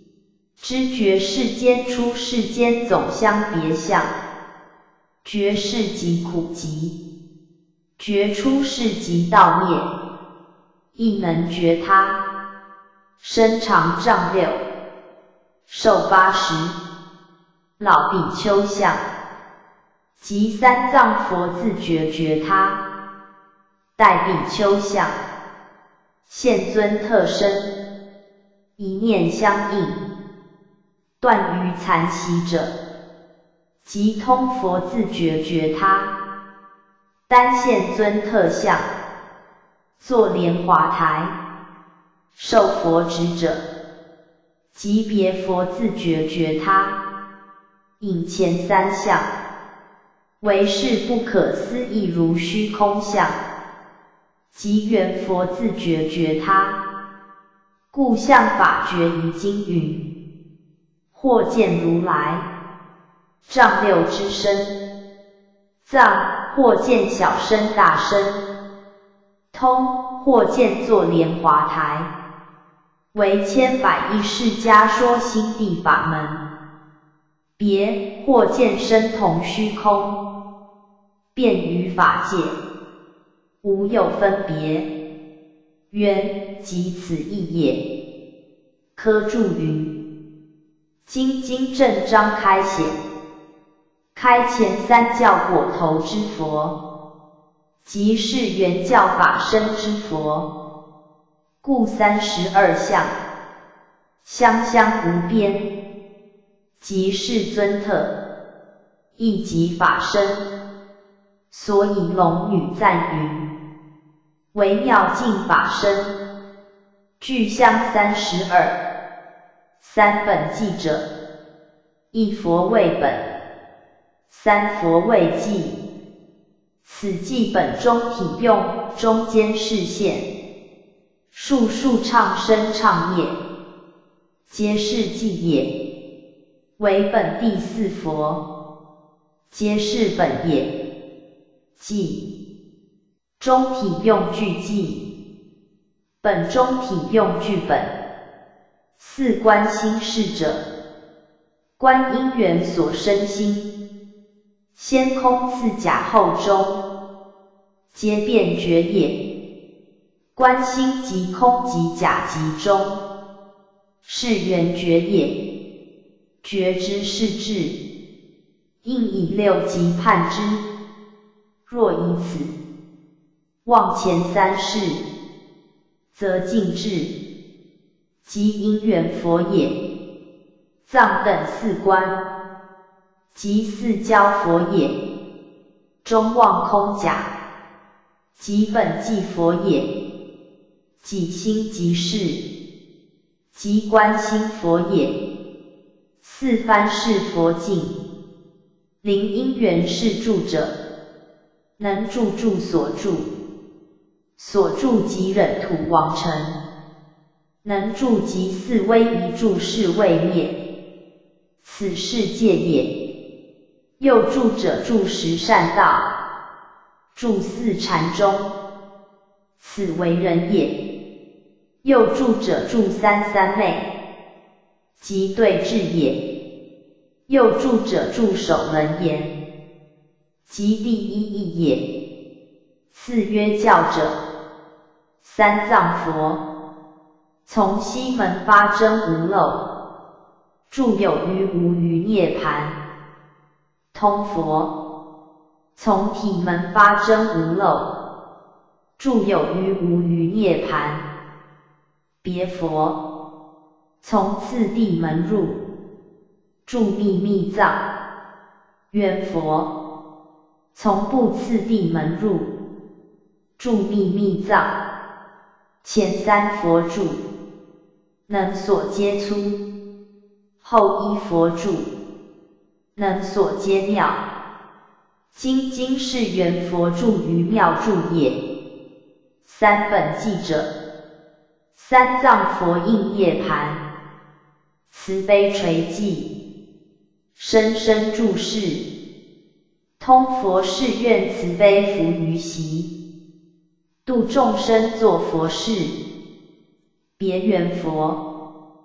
知觉世间出世间总相别相，觉世即苦集，觉出世即道灭，亦能觉他，身长丈六，寿八十，老比丘相，即三藏佛自觉觉他，待比丘相，现尊特身，一念相应，断于残习者，即通佛自觉觉他，单现尊特相，坐莲华台，受佛旨者，即别佛自觉觉他，引前三相，为是不可思议如虚空相，即缘佛自觉觉他，故向法觉已经云，或见如来，丈六之身，藏或见小身大身，通或见坐莲华台，为千百亿释迦说心地法门，别或见身同虚空，便于法界，无有分别，缘即此意也。科注云：经经正章开显，开前三教果头之佛，即是原教法身之佛，故三十二相，相相无边，即是尊特，亦即法身，所以龙女赞云：为妙净法身，具相三十二。三本记者，一佛为本，三佛为记。此记本中体用，中间示现，数数唱声唱业，皆是记也。为本第四佛，皆是本也。记中体用具记，本中体用具本。四观心事者，观因缘所生心，先空次假后中，皆变觉也。观心即空即假即中，是缘觉也。觉之是智，应以六即判之。若以此望前三世，则尽智，即因缘佛也。藏等四观，即四教佛也。中望空假，即本寂佛也。己心即是，即观心佛也。四番是佛境，临因缘是住者，能住住所住，所住即忍土王城，能住即四威仪住是未灭，此是戒也。又住者住十善道，住四禅中，此为人也。又住者住三三昧，即对治也。又住者住守人言，即第一义也。次曰教者，三藏佛，从西门发真无漏，住有余无余涅盘。通佛，从体门发真无漏，住有余无余涅盘。别佛，从次第门入，住秘密藏。缘佛，从不次第门入，住秘密藏。前三佛住，能所接粗；后一佛住，能所接妙。今今是缘佛住于妙住也。三本记者，三藏佛应涅盘，慈悲垂记，深深注视，通佛誓愿慈悲伏于习，度众生作佛事。别缘佛，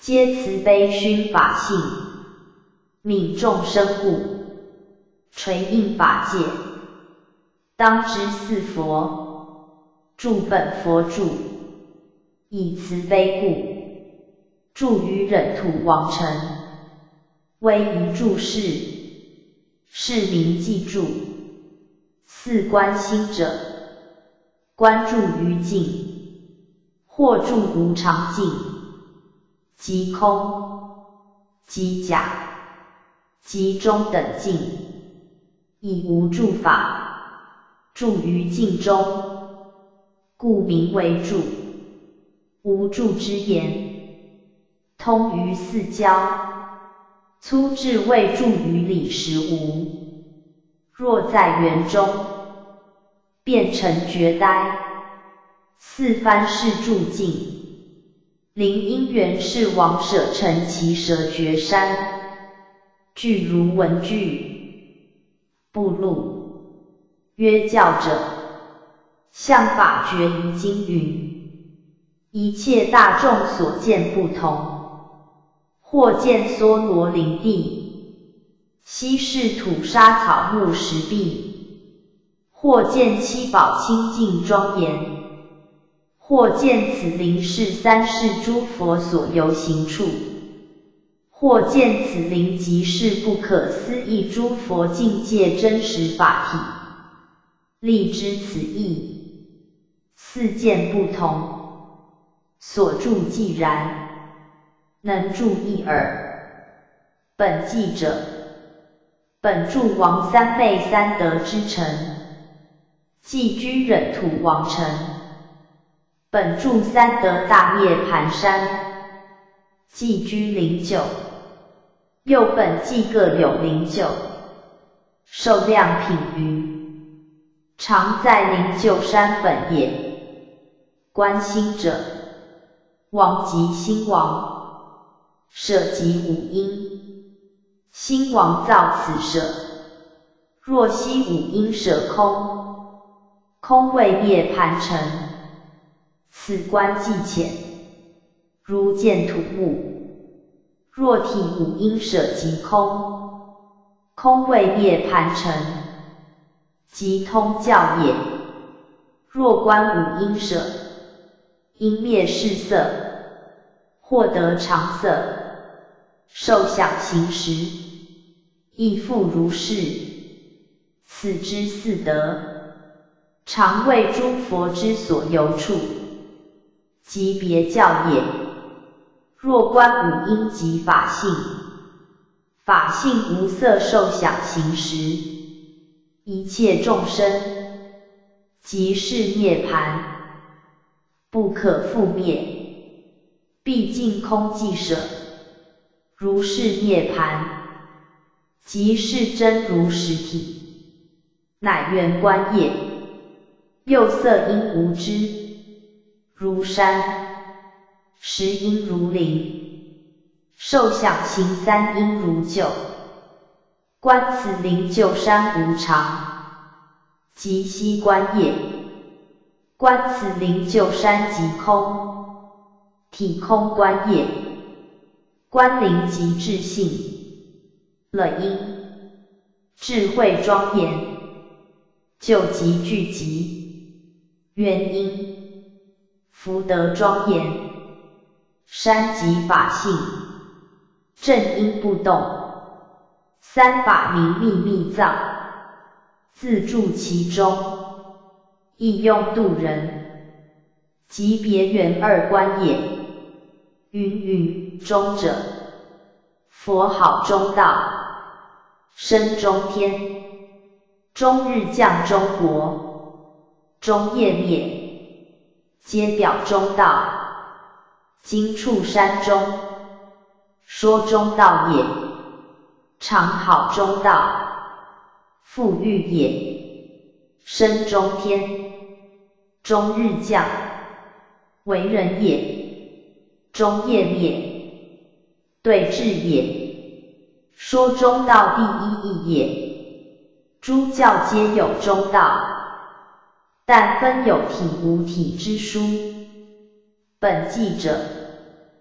皆慈悲熏法性，悯众生故，垂应法界。当知四佛，住本佛住，以慈悲故，住于忍土王城，威仪注释，是名记住。四观心者，观住于境，或住无常境，即空，即假，即中等境，以无住法，住于境中，故名为住。无住之言，通于四交，粗至未住于理实无。若在园中，便成绝呆。四番是住境，灵因缘是王舍成其舍绝山。具如文具，布录，曰教者，相法决于经云，一切大众所见不同，或见梭罗林地，悉是土沙草木石壁，或见七宝清净庄严，或见此林是三世诸佛所游行处，或见此林即是不可思议诸佛境界真实法体，力知此意。四见不同，所住既然，能住一耳。本记者，本住王三昧三德之城，寄居忍土王城。本住三德大涅盘山，寄居灵鹫。又本记各有灵鹫，寿量品云，常在灵鹫山本也。观心者，王即心王，舍即五阴，心王造此舍。若悉五阴舍空，空谓涅盘城。此观既浅，如见土木。若体五阴舍即空，空谓涅盘城，即通教也。若观五阴舍，因灭世色，获得常色，受想行识，亦复如是。此之四德，常为诸佛之所游处，即别教也。若观五阴即法性，法性无色受想行识，一切众生，即是涅槃，不可复灭，毕竟空即舍，如是涅槃，即是真如实体，乃圆观也。又色因无知，如山。识因如灵，受想行三因如鹫。观此灵鹫山无常，即悉观也。观此灵鹫山即空，体空观也。观灵即智性，了因，智慧庄严，就即聚集，原因，福德庄严。山即法性，正因不动，三法名秘密藏，自住其中，亦用度人，即别圆二观也。云云中者，佛好中道，生中天，终日降中国，终夜灭，皆表中道。今处山中，说中道也。常好中道，复欲也。生中天，终日降，为人也。终夜灭，对治也。说中道第一义也。诸教皆有中道，但分有体无体之殊。本记者，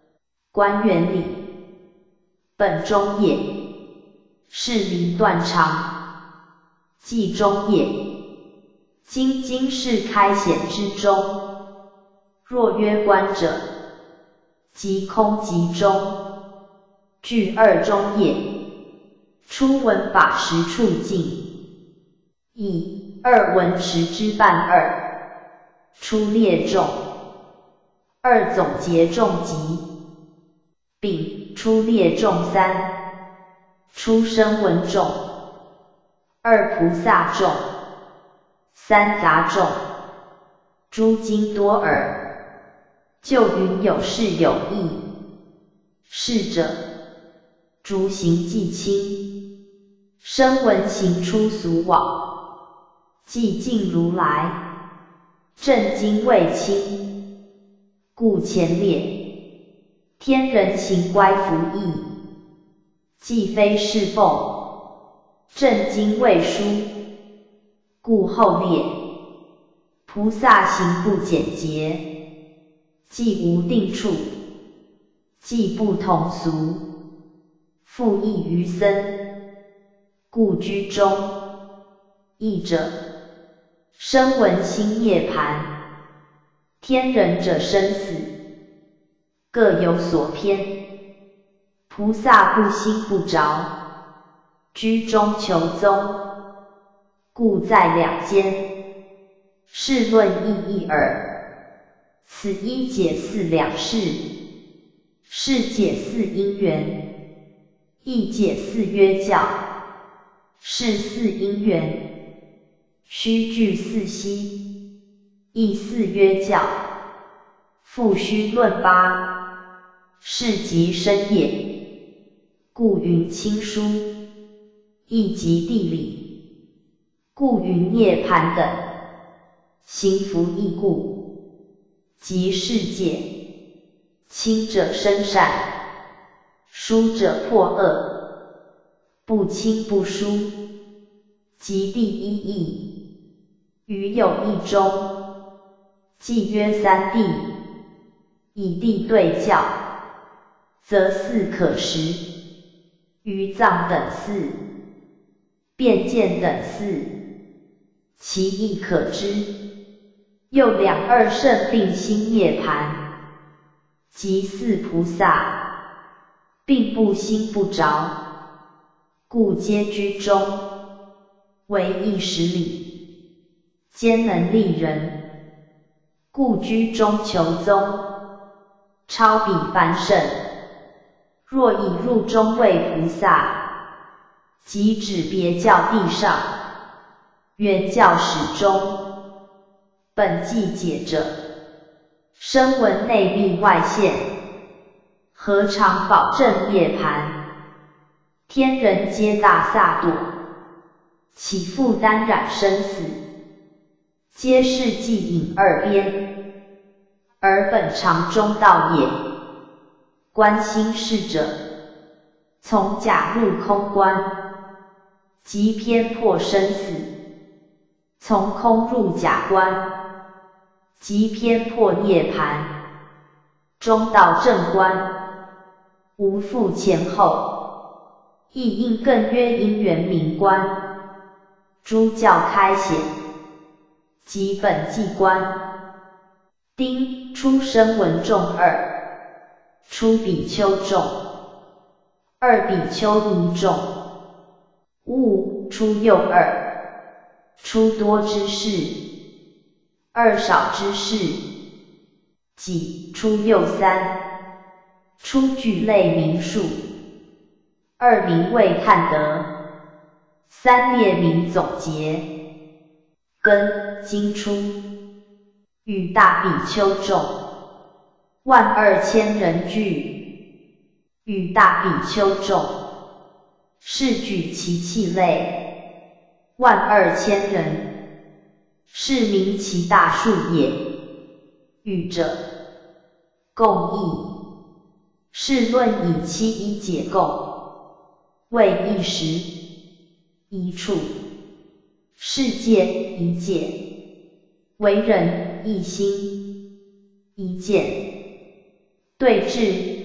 观原理，本中也，是离断常，即中也。今经是开显之中，若曰观者，即空即中，具二中也。初闻法实处境，以二闻持之半二，初列众，二总结众集，丙初列众三，初声闻众，二菩萨众，三杂众，诸经多耳，就云有事有义，是者，诸行既清，声闻行出俗往，寂静如来，正经未清，故前列，天人行乖服役，既非侍奉，正经未殊，故后列，菩萨行不简洁，既无定处，既不同俗，复异于僧，故居中。义者，声闻心涅槃，天人者生死，各有所偏。菩萨不心不着，居中求宗，故在两间，是论意义耳。此一解四两事，是解四因缘，亦解四约教，是四因缘，须具四悉，亦四约教，复须论八，是即身也。故云亲疏，亦即地理，故云涅槃等，行福亦故，即世界，亲者生善，疏者破恶，不亲不疏，即第一义。余有一中，既曰三谛，以谛对教，则四可识，余藏等四，辩见等四，其义可知。又两二圣并心涅槃，即四菩萨，并不心不着，故皆居中，为一实理，兼能利人，故居中求宗，超比凡圣。若已入中位菩萨，即指别教地上，原教始终，本既解者，声闻内密外现，何尝保证涅槃？天人皆大萨埵，岂复担染生死？皆是既隐二边，而本常中道也。观心事者，从假入空观，即偏破生死；从空入假观，即偏破涅槃。中道正观，无复前后，亦应更曰因缘明观。诸教开显，即本纪观。丁初声闻众二。初比丘众，二比丘尼众，戊初又二，初多之事，二少之事，己初又三，初具类名数，二名未探得，三列名总结，庚经初，与大比丘众。万二千人聚，与大比丘众，是举其器类，万二千人，是名其大数也。语者，共议，是论以七一解共，为一时，一处，世界一界，为人一心，一见。对治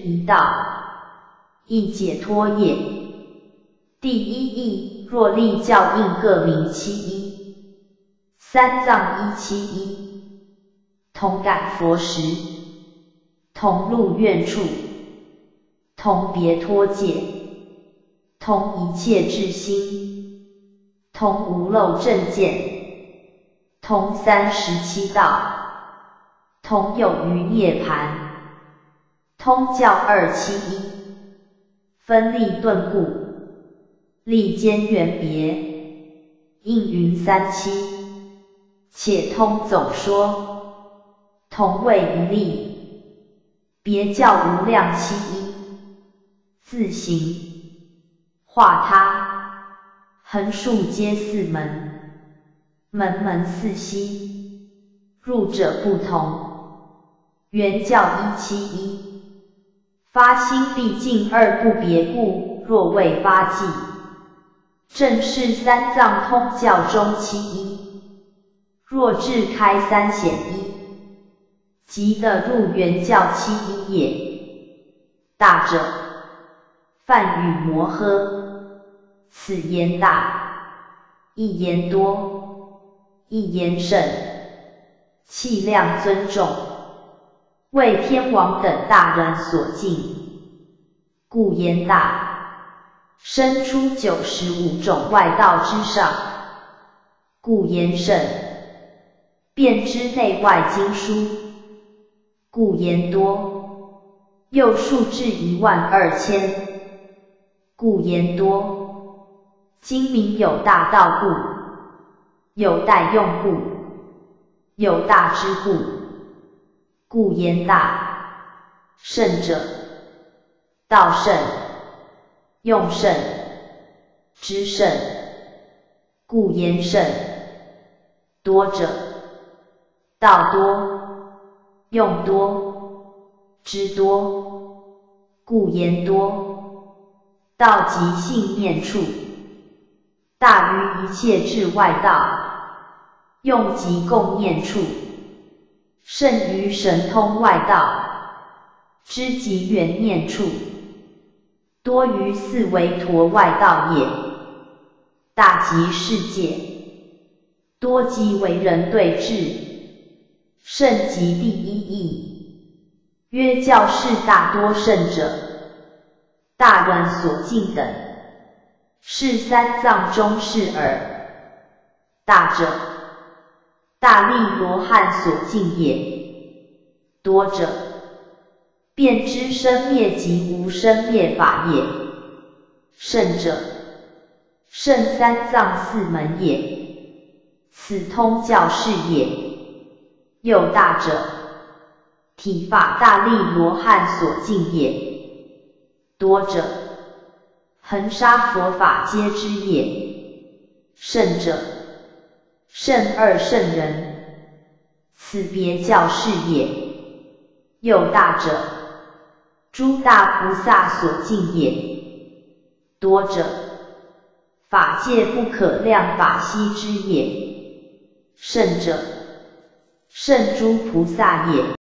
一道，亦解脱也。第一义，若立教应各名其一，三藏一其一，同感佛时，同入愿处，同别脱戒，同一切智心，同无漏正见，同三十七道，同有余涅盘，通教二七一，分立顿故，立间缘别，应云三七，且通总说，同谓一例，别教无量七一，自行化他，横竖皆四门，门门四悉，入者不同，原教一七一，发心毕竟二不别故，若未发际，正是三藏通教中七一，若智开三显一，即得入原教七一也。大者，梵语摩诃，此言大，一言多，一言甚，气量尊重，为天王等大人所敬，故言大。生出九十五种外道之上，故言甚；遍知内外经书，故言多；又数至一万二千，故言多。今明有大道故，有待用故，有大知故，故言大。圣者，道圣，用圣，知圣，故言圣。多者，道多，用多，知多，故言多。道即性念处，大于一切智外道，用即共念处，胜于神通外道，知即缘念处，多于四维陀外道也。大即世界，多即为人对治，圣即第一义，曰教士大多圣者，大人所敬等，是三藏中士耳。大者，大利罗汉所敬也。多者，便知生灭及无生灭法也。圣者，圣三藏四门也，此通教士也。又大者，体法大利罗汉所敬也。多者，恒沙佛法皆知也。圣者，圣二圣人，此别教士也。又大者，诸大菩萨所敬也。多者，法界不可量法悉之也。圣者，圣诸菩萨也。